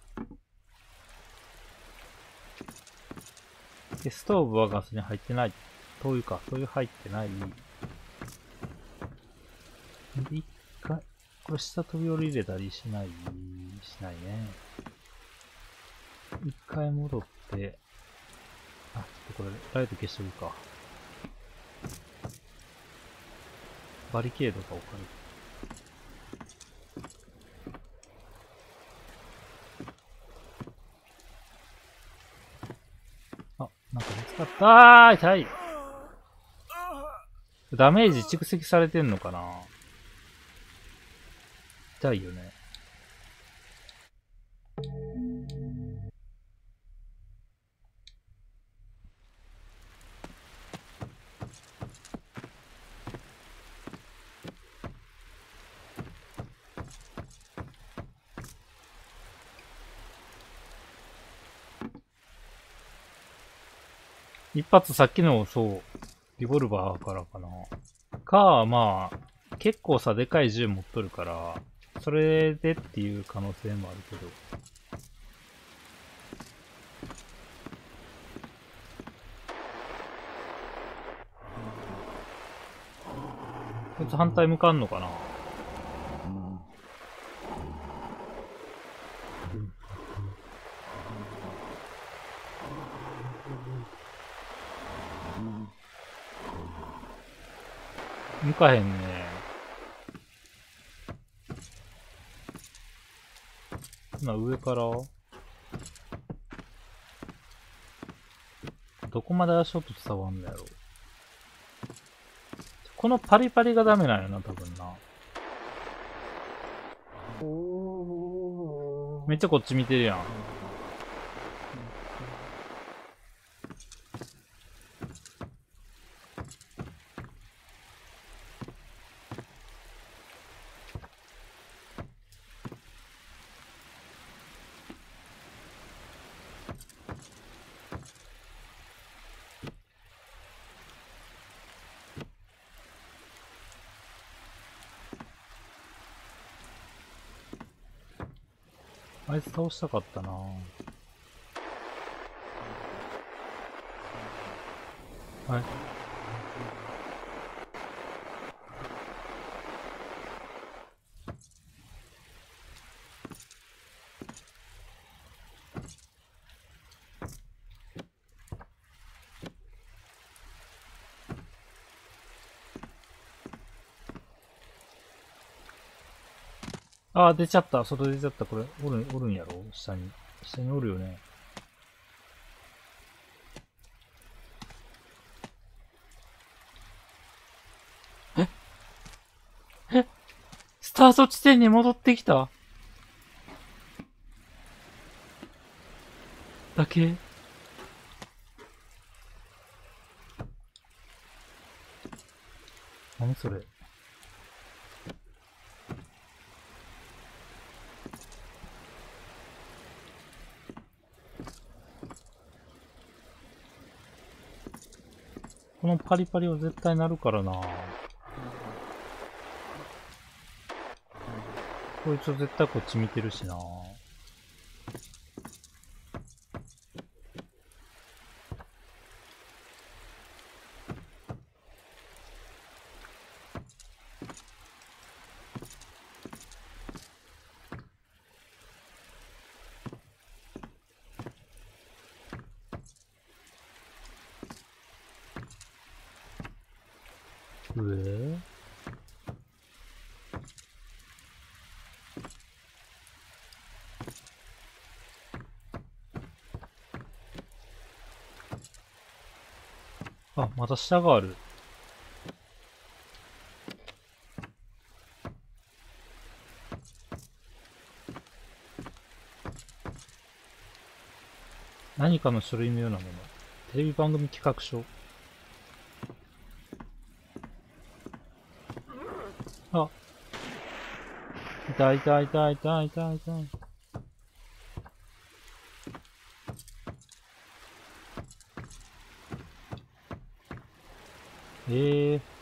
で、ストーブはガスに入ってない。灯油か。灯油入ってない。で、一回、これ下飛び降りれたりしない、しないね。一回戻って、あ、ちょっとこれ、ライト消しとくか。バリケードが置かれて。あ、なんか見つかった。あー、痛い。ダメージ蓄積されてんのかな？痛いよね。 一発さっきの、そう、リボルバーからかな。か、まあ、結構さ、でかい銃持っとるから、それでっていう可能性もあるけど。こいつ反対向かんのかな。向かへんね。今上からどこまで足音伝わんだやろ。このパリパリがダメなんよな、多分な。めっちゃこっち見てるやん。あいつ倒したかったな。はい。ああ、出ちゃった。外出ちゃった。これ、おる、おるんやろ下に。下におるよね。ええスタート地点に戻ってきただけ何それ。このパリパリは絶対なるからな。こいつ絶対こっち見てるしな。上あ、また下がある。何かの書類のようなもの。テレビ番組企画書。あ。いたいたいたいたいたいた。ええー。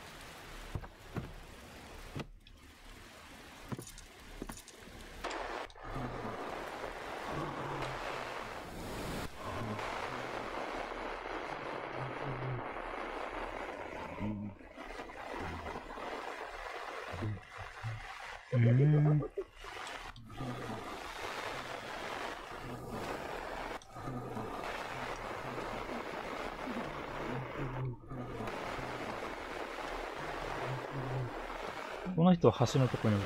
うーん。この人は橋のとこにいる。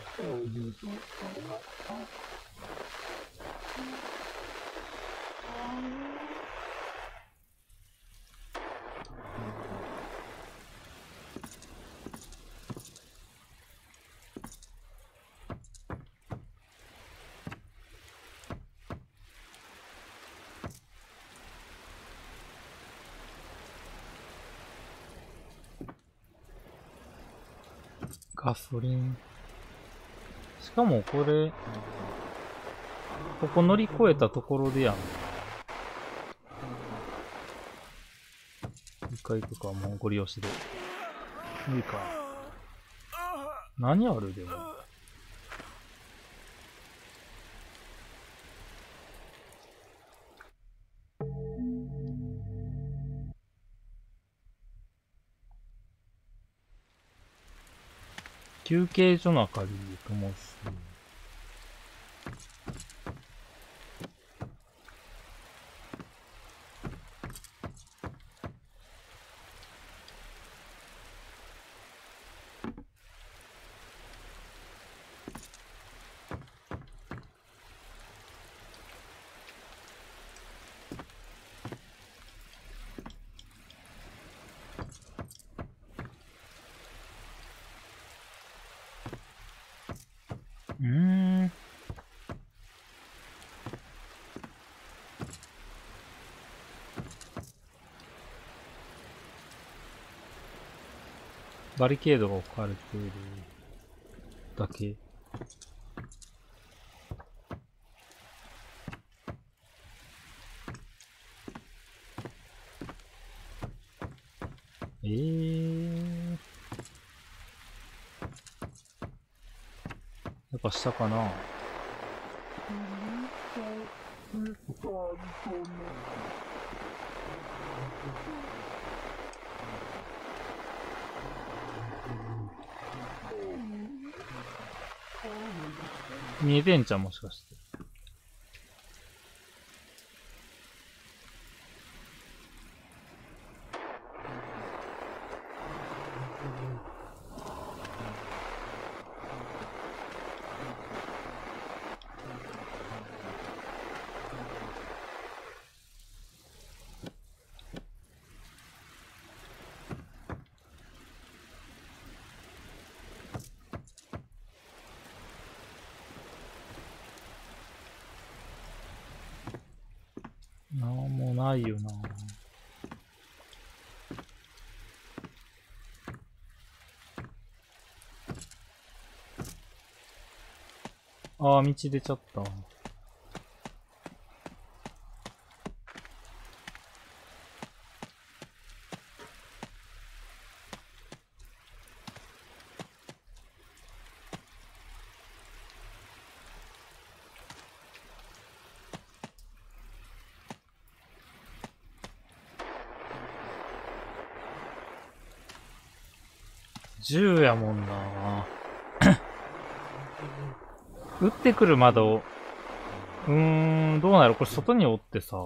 ガソリン。しかもこれ、ここ乗り越えたところでやん。 回行くか、もうゴリ押しで。無理か。何あるでも。休憩所の明かりともす。うーん。バリケードが置かれているだけ。えー。やっぱ下かな。見えてんじゃん、もしかして。なんもないよな。ああ、道出ちゃった。銃やもんな。撃ってくる窓。うーん、どうなる？これ外におってさ。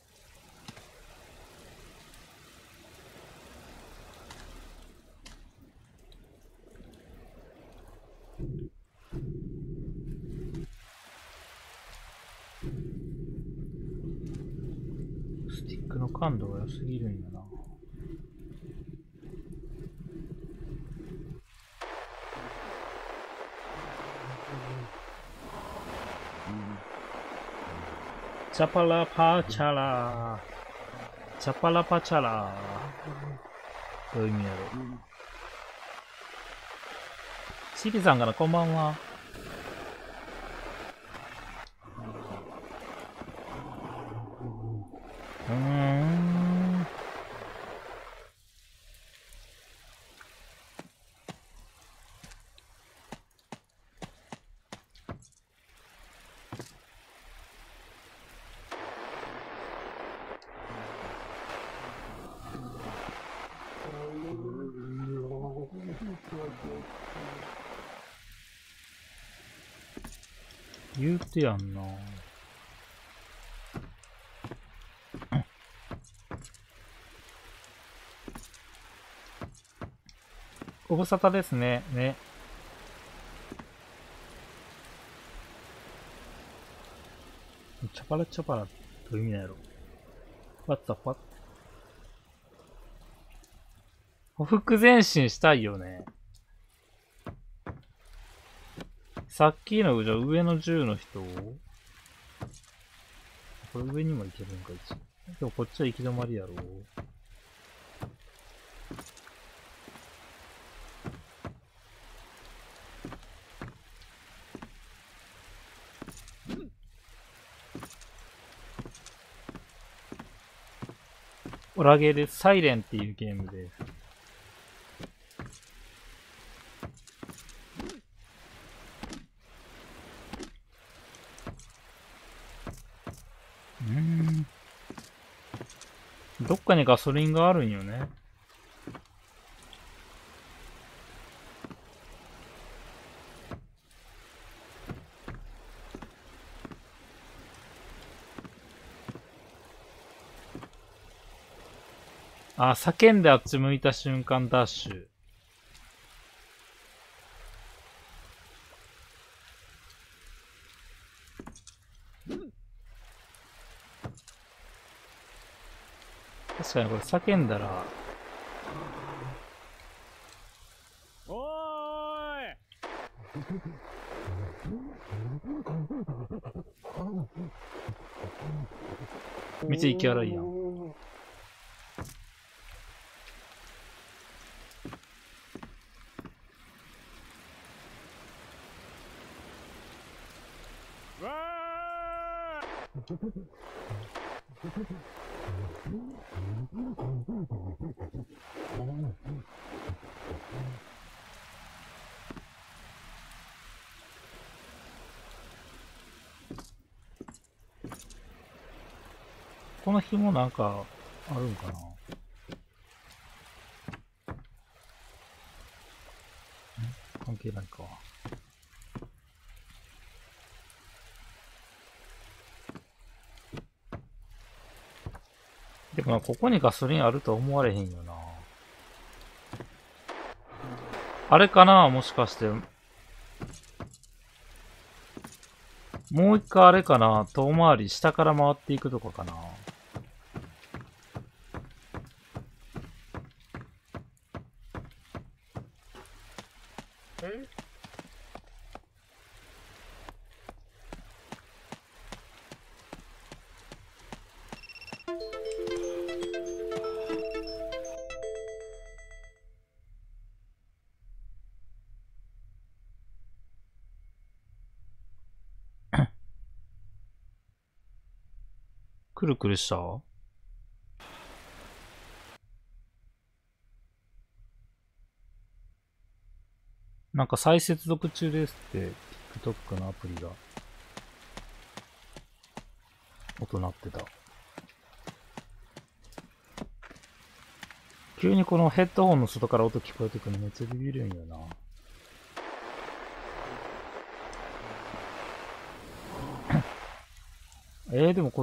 スティックの感度が良すぎるんやな。チャパラパチャラチャパラパチャラどういう意味やろ。シビさんからこんばんは。うーん。言うてやんな。ご無沙汰ですね。ね。チャパラチャパラってどういう意味なんやろ。What the fuck? ほふく前進したいよね。さっきのじゃ上の銃の人これ上にも行けるんか一応。でもこっちは行き止まりやろ。 オラゲーです。サイレンっていうゲームです。うーん。どっかにガソリンがあるんよね。あ、叫んであっち向いた瞬間ダッシュ。確かにこれ叫んだら、 おーい。 めっちゃ息荒いやん。この紐なんかあるんかな。ん関係ないか。でもな、ここにガソリンあるとは思われへんよな。あれかな、もしかして。もう一回あれかな、遠回り下から回っていくとかかな。くるくるした？なんか再接続中ですって TikTok のアプリが音鳴ってた。急にこのヘッドホンの外から音聞こえてくるのめっちゃビビるんよな。えー、でもこ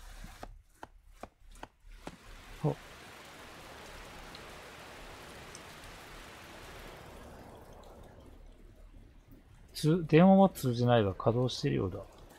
あつ電話は通じないが稼働してるようだ。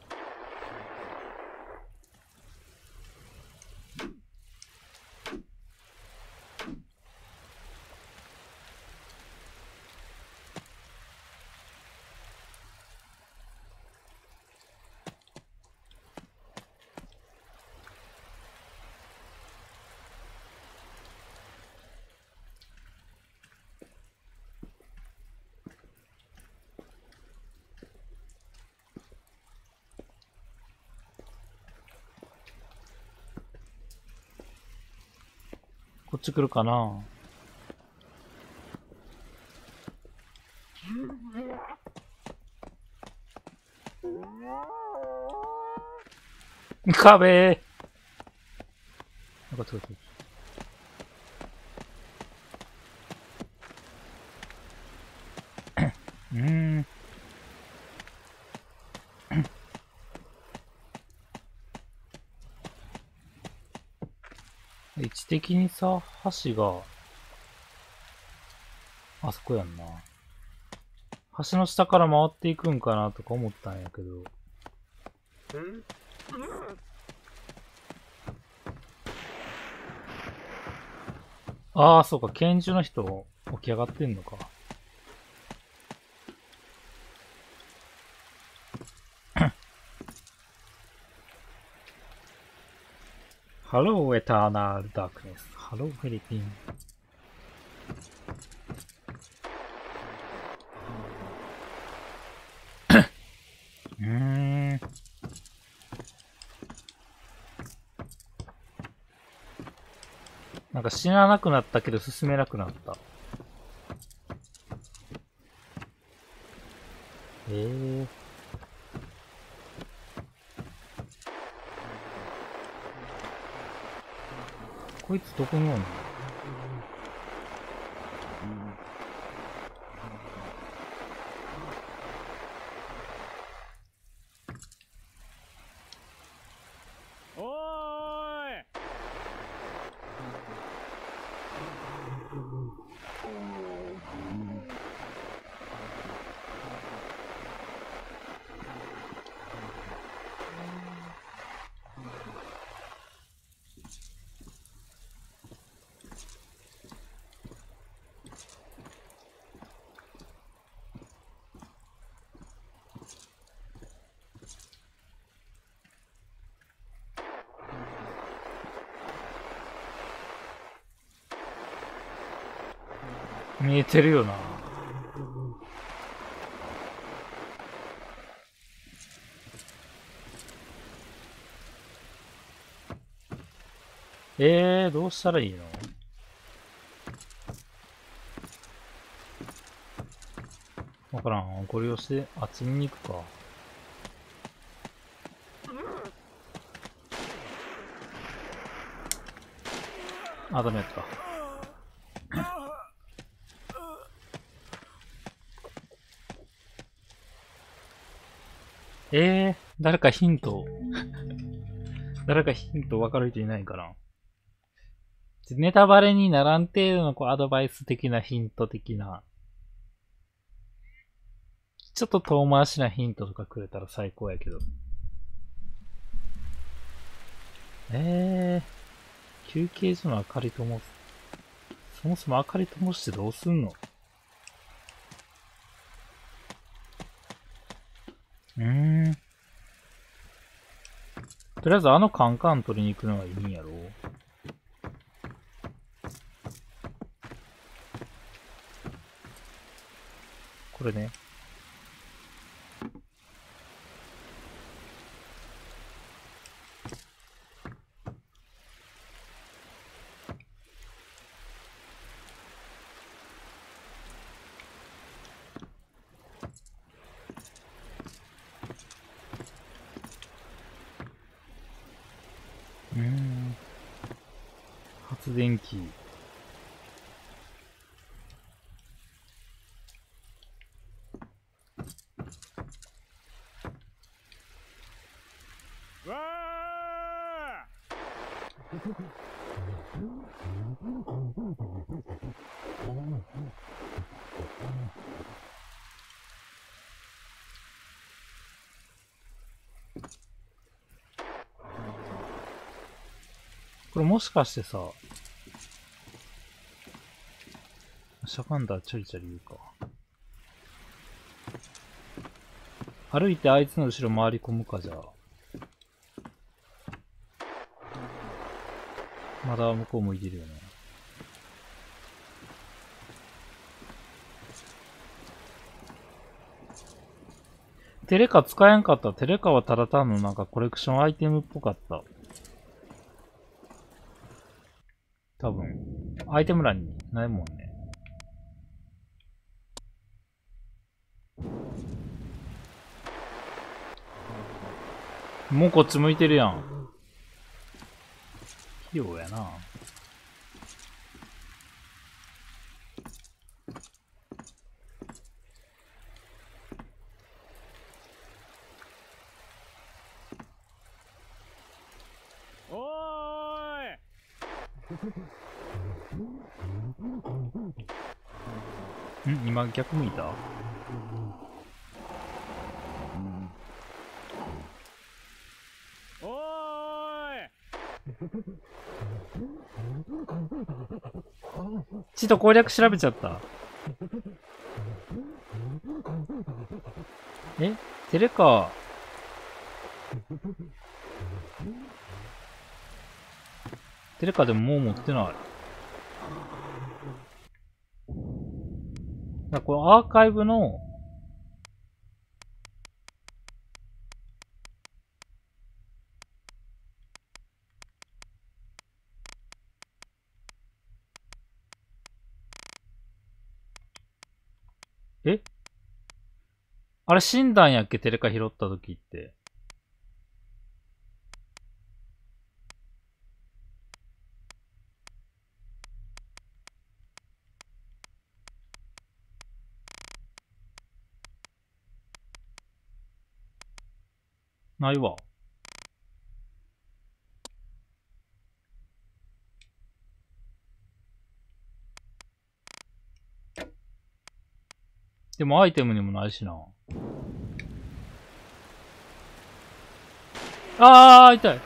こっち来るかな。壁なんか違う違う。うーん。位置的にさ、橋が、あそこやんな。橋の下から回っていくんかなとか思ったんやけど。ああ、そうか、拳銃の人起き上がってんのか。Hello, Eternal Darkness. Hello, フィリピン。うーん。 なんか死ななくなったけど進めなくなった。ええー。こいつどこにおんの？ おーい。 見えてるよな。えー、どうしたらいいの？わからん。これをして、あっち見に行くか。あ、ダメやった。えー、誰かヒント誰かヒント分かる人いないかな。ネタバレにならん程度のこうアドバイス的なヒント的な。ちょっと遠回しなヒントとかくれたら最高やけど。えー、休憩所の明かり灯す。そもそも明かり灯してどうすんの？うーん。とりあえずあのカンカン取りに行くのがいいんやろ？これね。うーん。発電機。 わこれもしかしてさ、シャカンダーチャリチャリ言うか。歩いてあいつの後ろ回り込むかじゃあ。まだ向こう向いてるよね。テレカ使えんかった。テレカはただ単のなんかコレクションアイテムっぽかった。多分。アイテム欄にないもんね。もうこっち向いてるやん。器用やな。 おーい。 ん今逆向いた？ おーい。 ちと攻略調べちゃった。えテレカ。テレカでももう持ってない。だこのアーカイブの、 えあれ死んだんやっけテレカ拾った時って。ないわ。でもアイテムにもないしな。あー、痛い。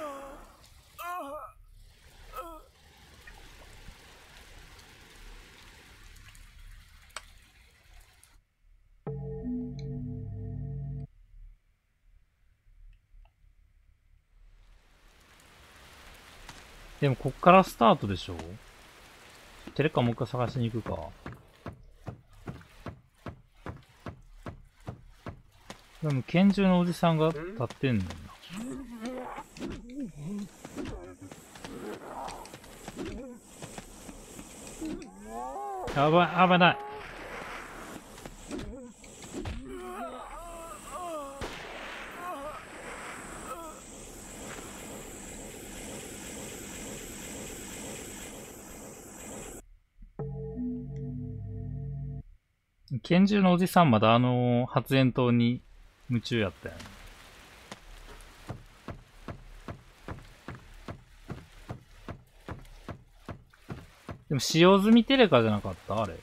でもこっからスタートでしょ？テレカもう一回探しに行くか。でも拳銃のおじさんが立ってんねんな。やばい、危ない。拳銃のおじさんまだあの発煙筒に夢中やったよね。でも使用済みテレカじゃなかったあれ。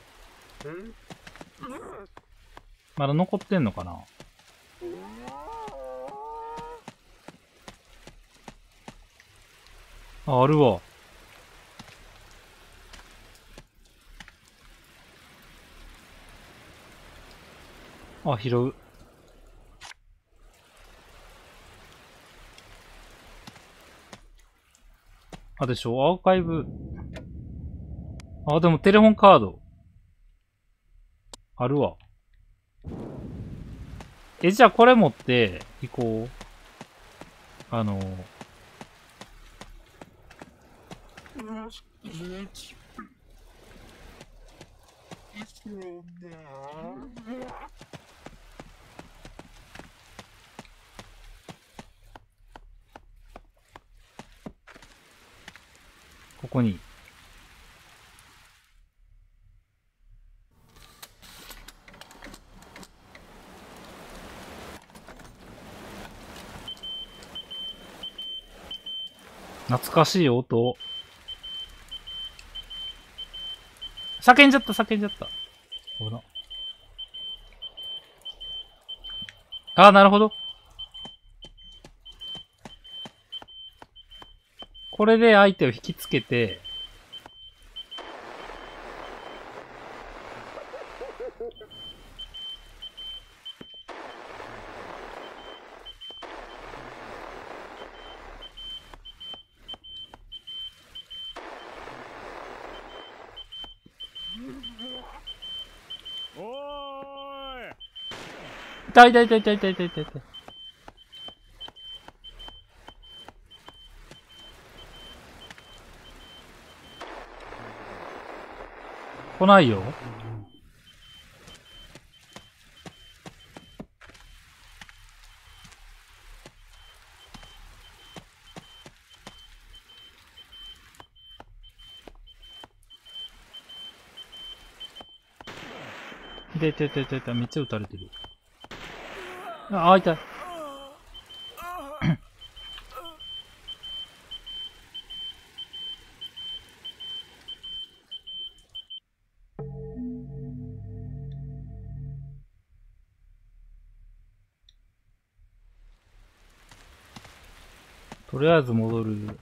まだ残ってんのかな。あ、あるわ。あ、拾う。あ、でしょアーカイブ。あ、でもテレホンカード。あるわ。え、じゃあこれ持って行こう。あのここに。懐かしい音。叫んじゃった、叫んじゃった。ほら。ああ、なるほど。これで相手を引きつけて、痛い痛い痛い痛い痛い痛い痛い。来ないよ。痛い痛い痛い痛い痛い。めっちゃ撃たれてる。ああ、痛い。とりあえず戻る。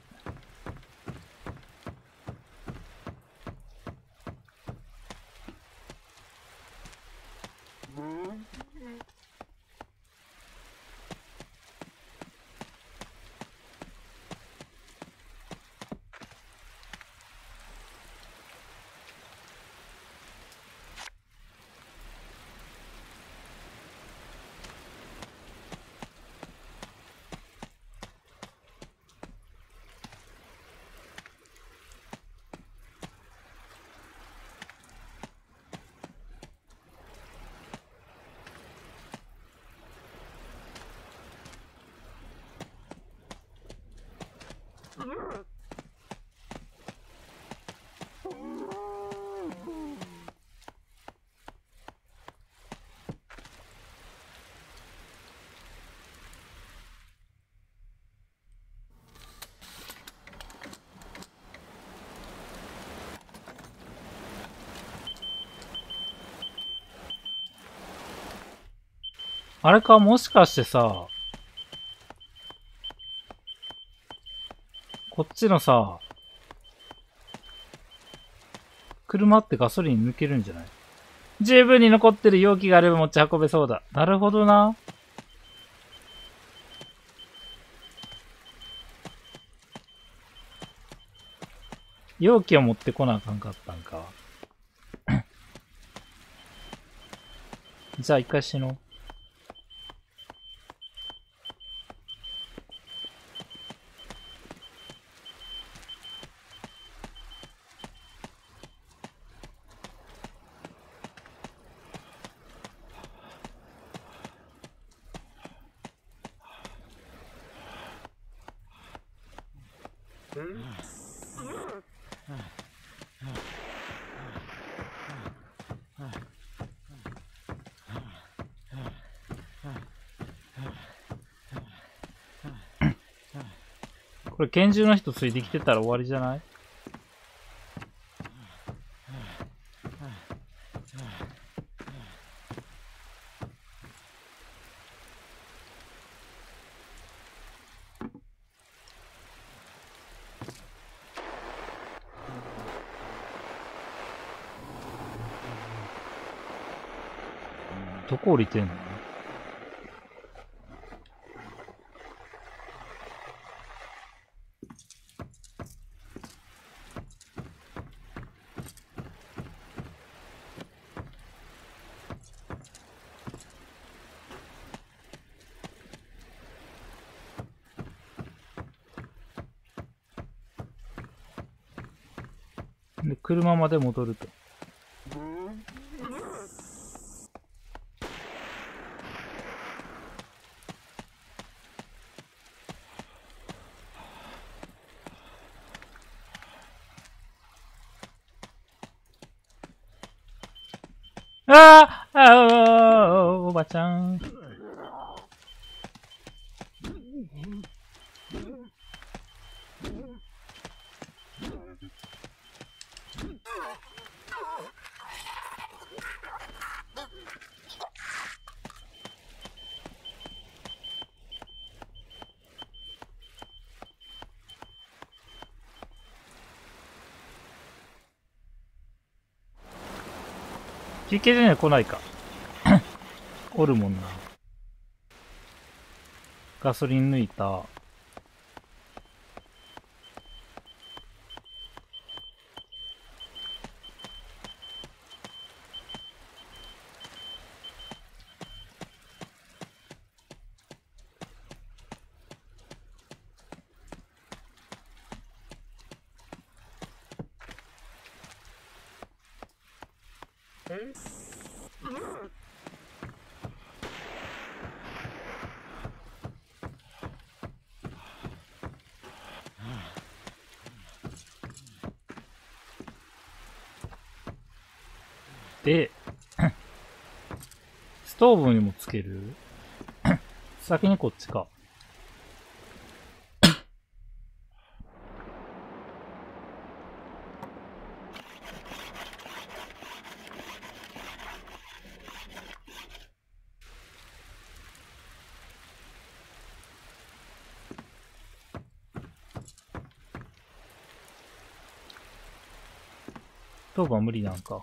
あれか、もしかしてさ、こっちのさ、車ってガソリン抜けるんじゃない？十分に残ってる容器があれば持ち運べそうだ。なるほどな。容器を持ってこなあかんかったんか。じゃあ一回死のう。これ拳銃の人ついてきてたら終わりじゃない？どこ降りてんの？で、車まで戻ると。ああ、ああ、おばちゃん。休憩所には来ないか。おるもんな。ガソリン抜いた。で、ストーブにもつける？先にこっちか。ストーブは無理なんか。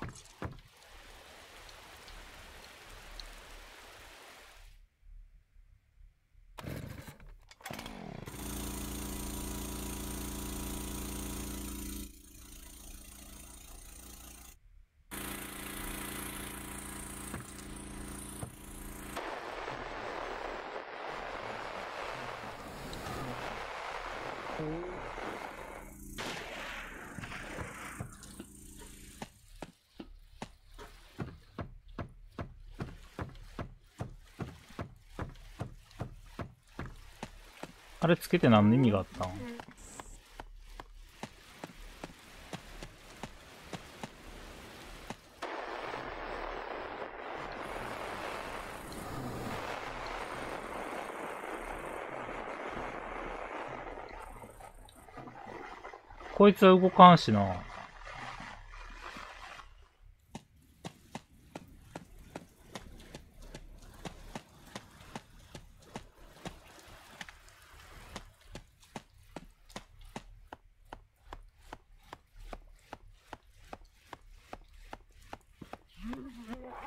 あれつけて何の意味があったん？こいつは動かんしな。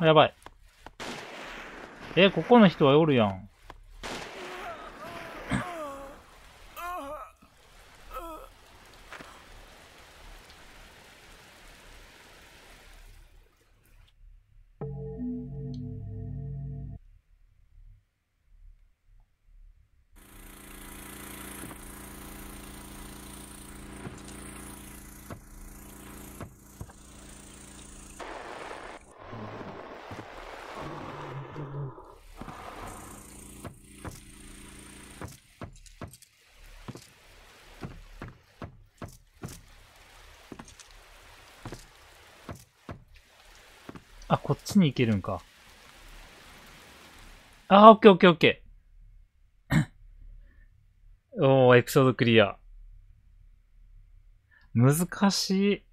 あ、やばい。え、ここの人はおるやん。あ、こっちに行けるんか。あ、オッケーオッケーオッケー。おー、エピソードクリア。難しい。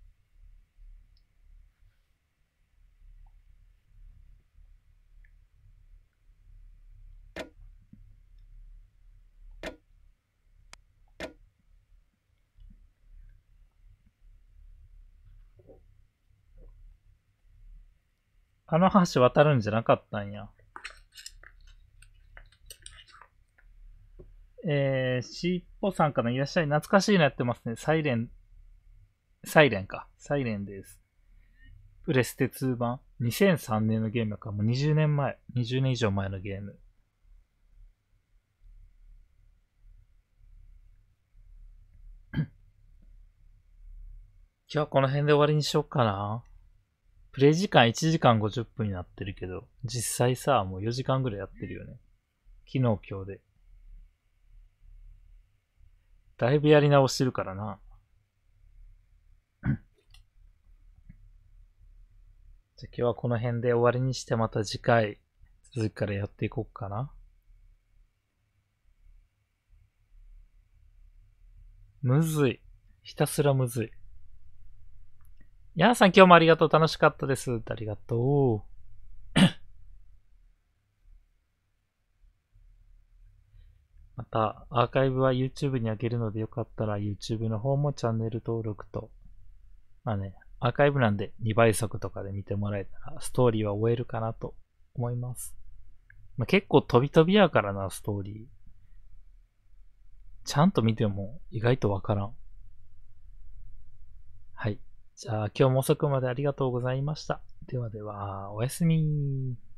あの橋渡るんじゃなかったんや。えー、しっぽさんからいらっしゃい。懐かしいのやってますね。サイレン、サイレンか。サイレンです。プレステツー版。にせんさんねんのゲームか。もうにじゅうねんまえ。にじゅうねん以上前のゲーム。今日はこの辺で終わりにしよっかな。プレイ時間いちじかんごじゅっぷんになってるけど、実際さ、もうよじかんぐらいやってるよね。昨日今日で。だいぶやり直してるからな。じゃあ今日はこの辺で終わりにしてまた次回続きからやっていこうかな。むずい。ひたすらむずい。やーさん今日もありがとう。楽しかったです。ありがとう。また、アーカイブは YouTube に上げるのでよかったら YouTube の方もチャンネル登録と、まあね、アーカイブなんでにばい速とかで見てもらえたらストーリーは終えるかなと思います。まあ、結構飛び飛びやからな、ストーリー。ちゃんと見ても意外とわからん。はい。じゃあ今日も遅くまでありがとうございました。ではでは、おやすみ。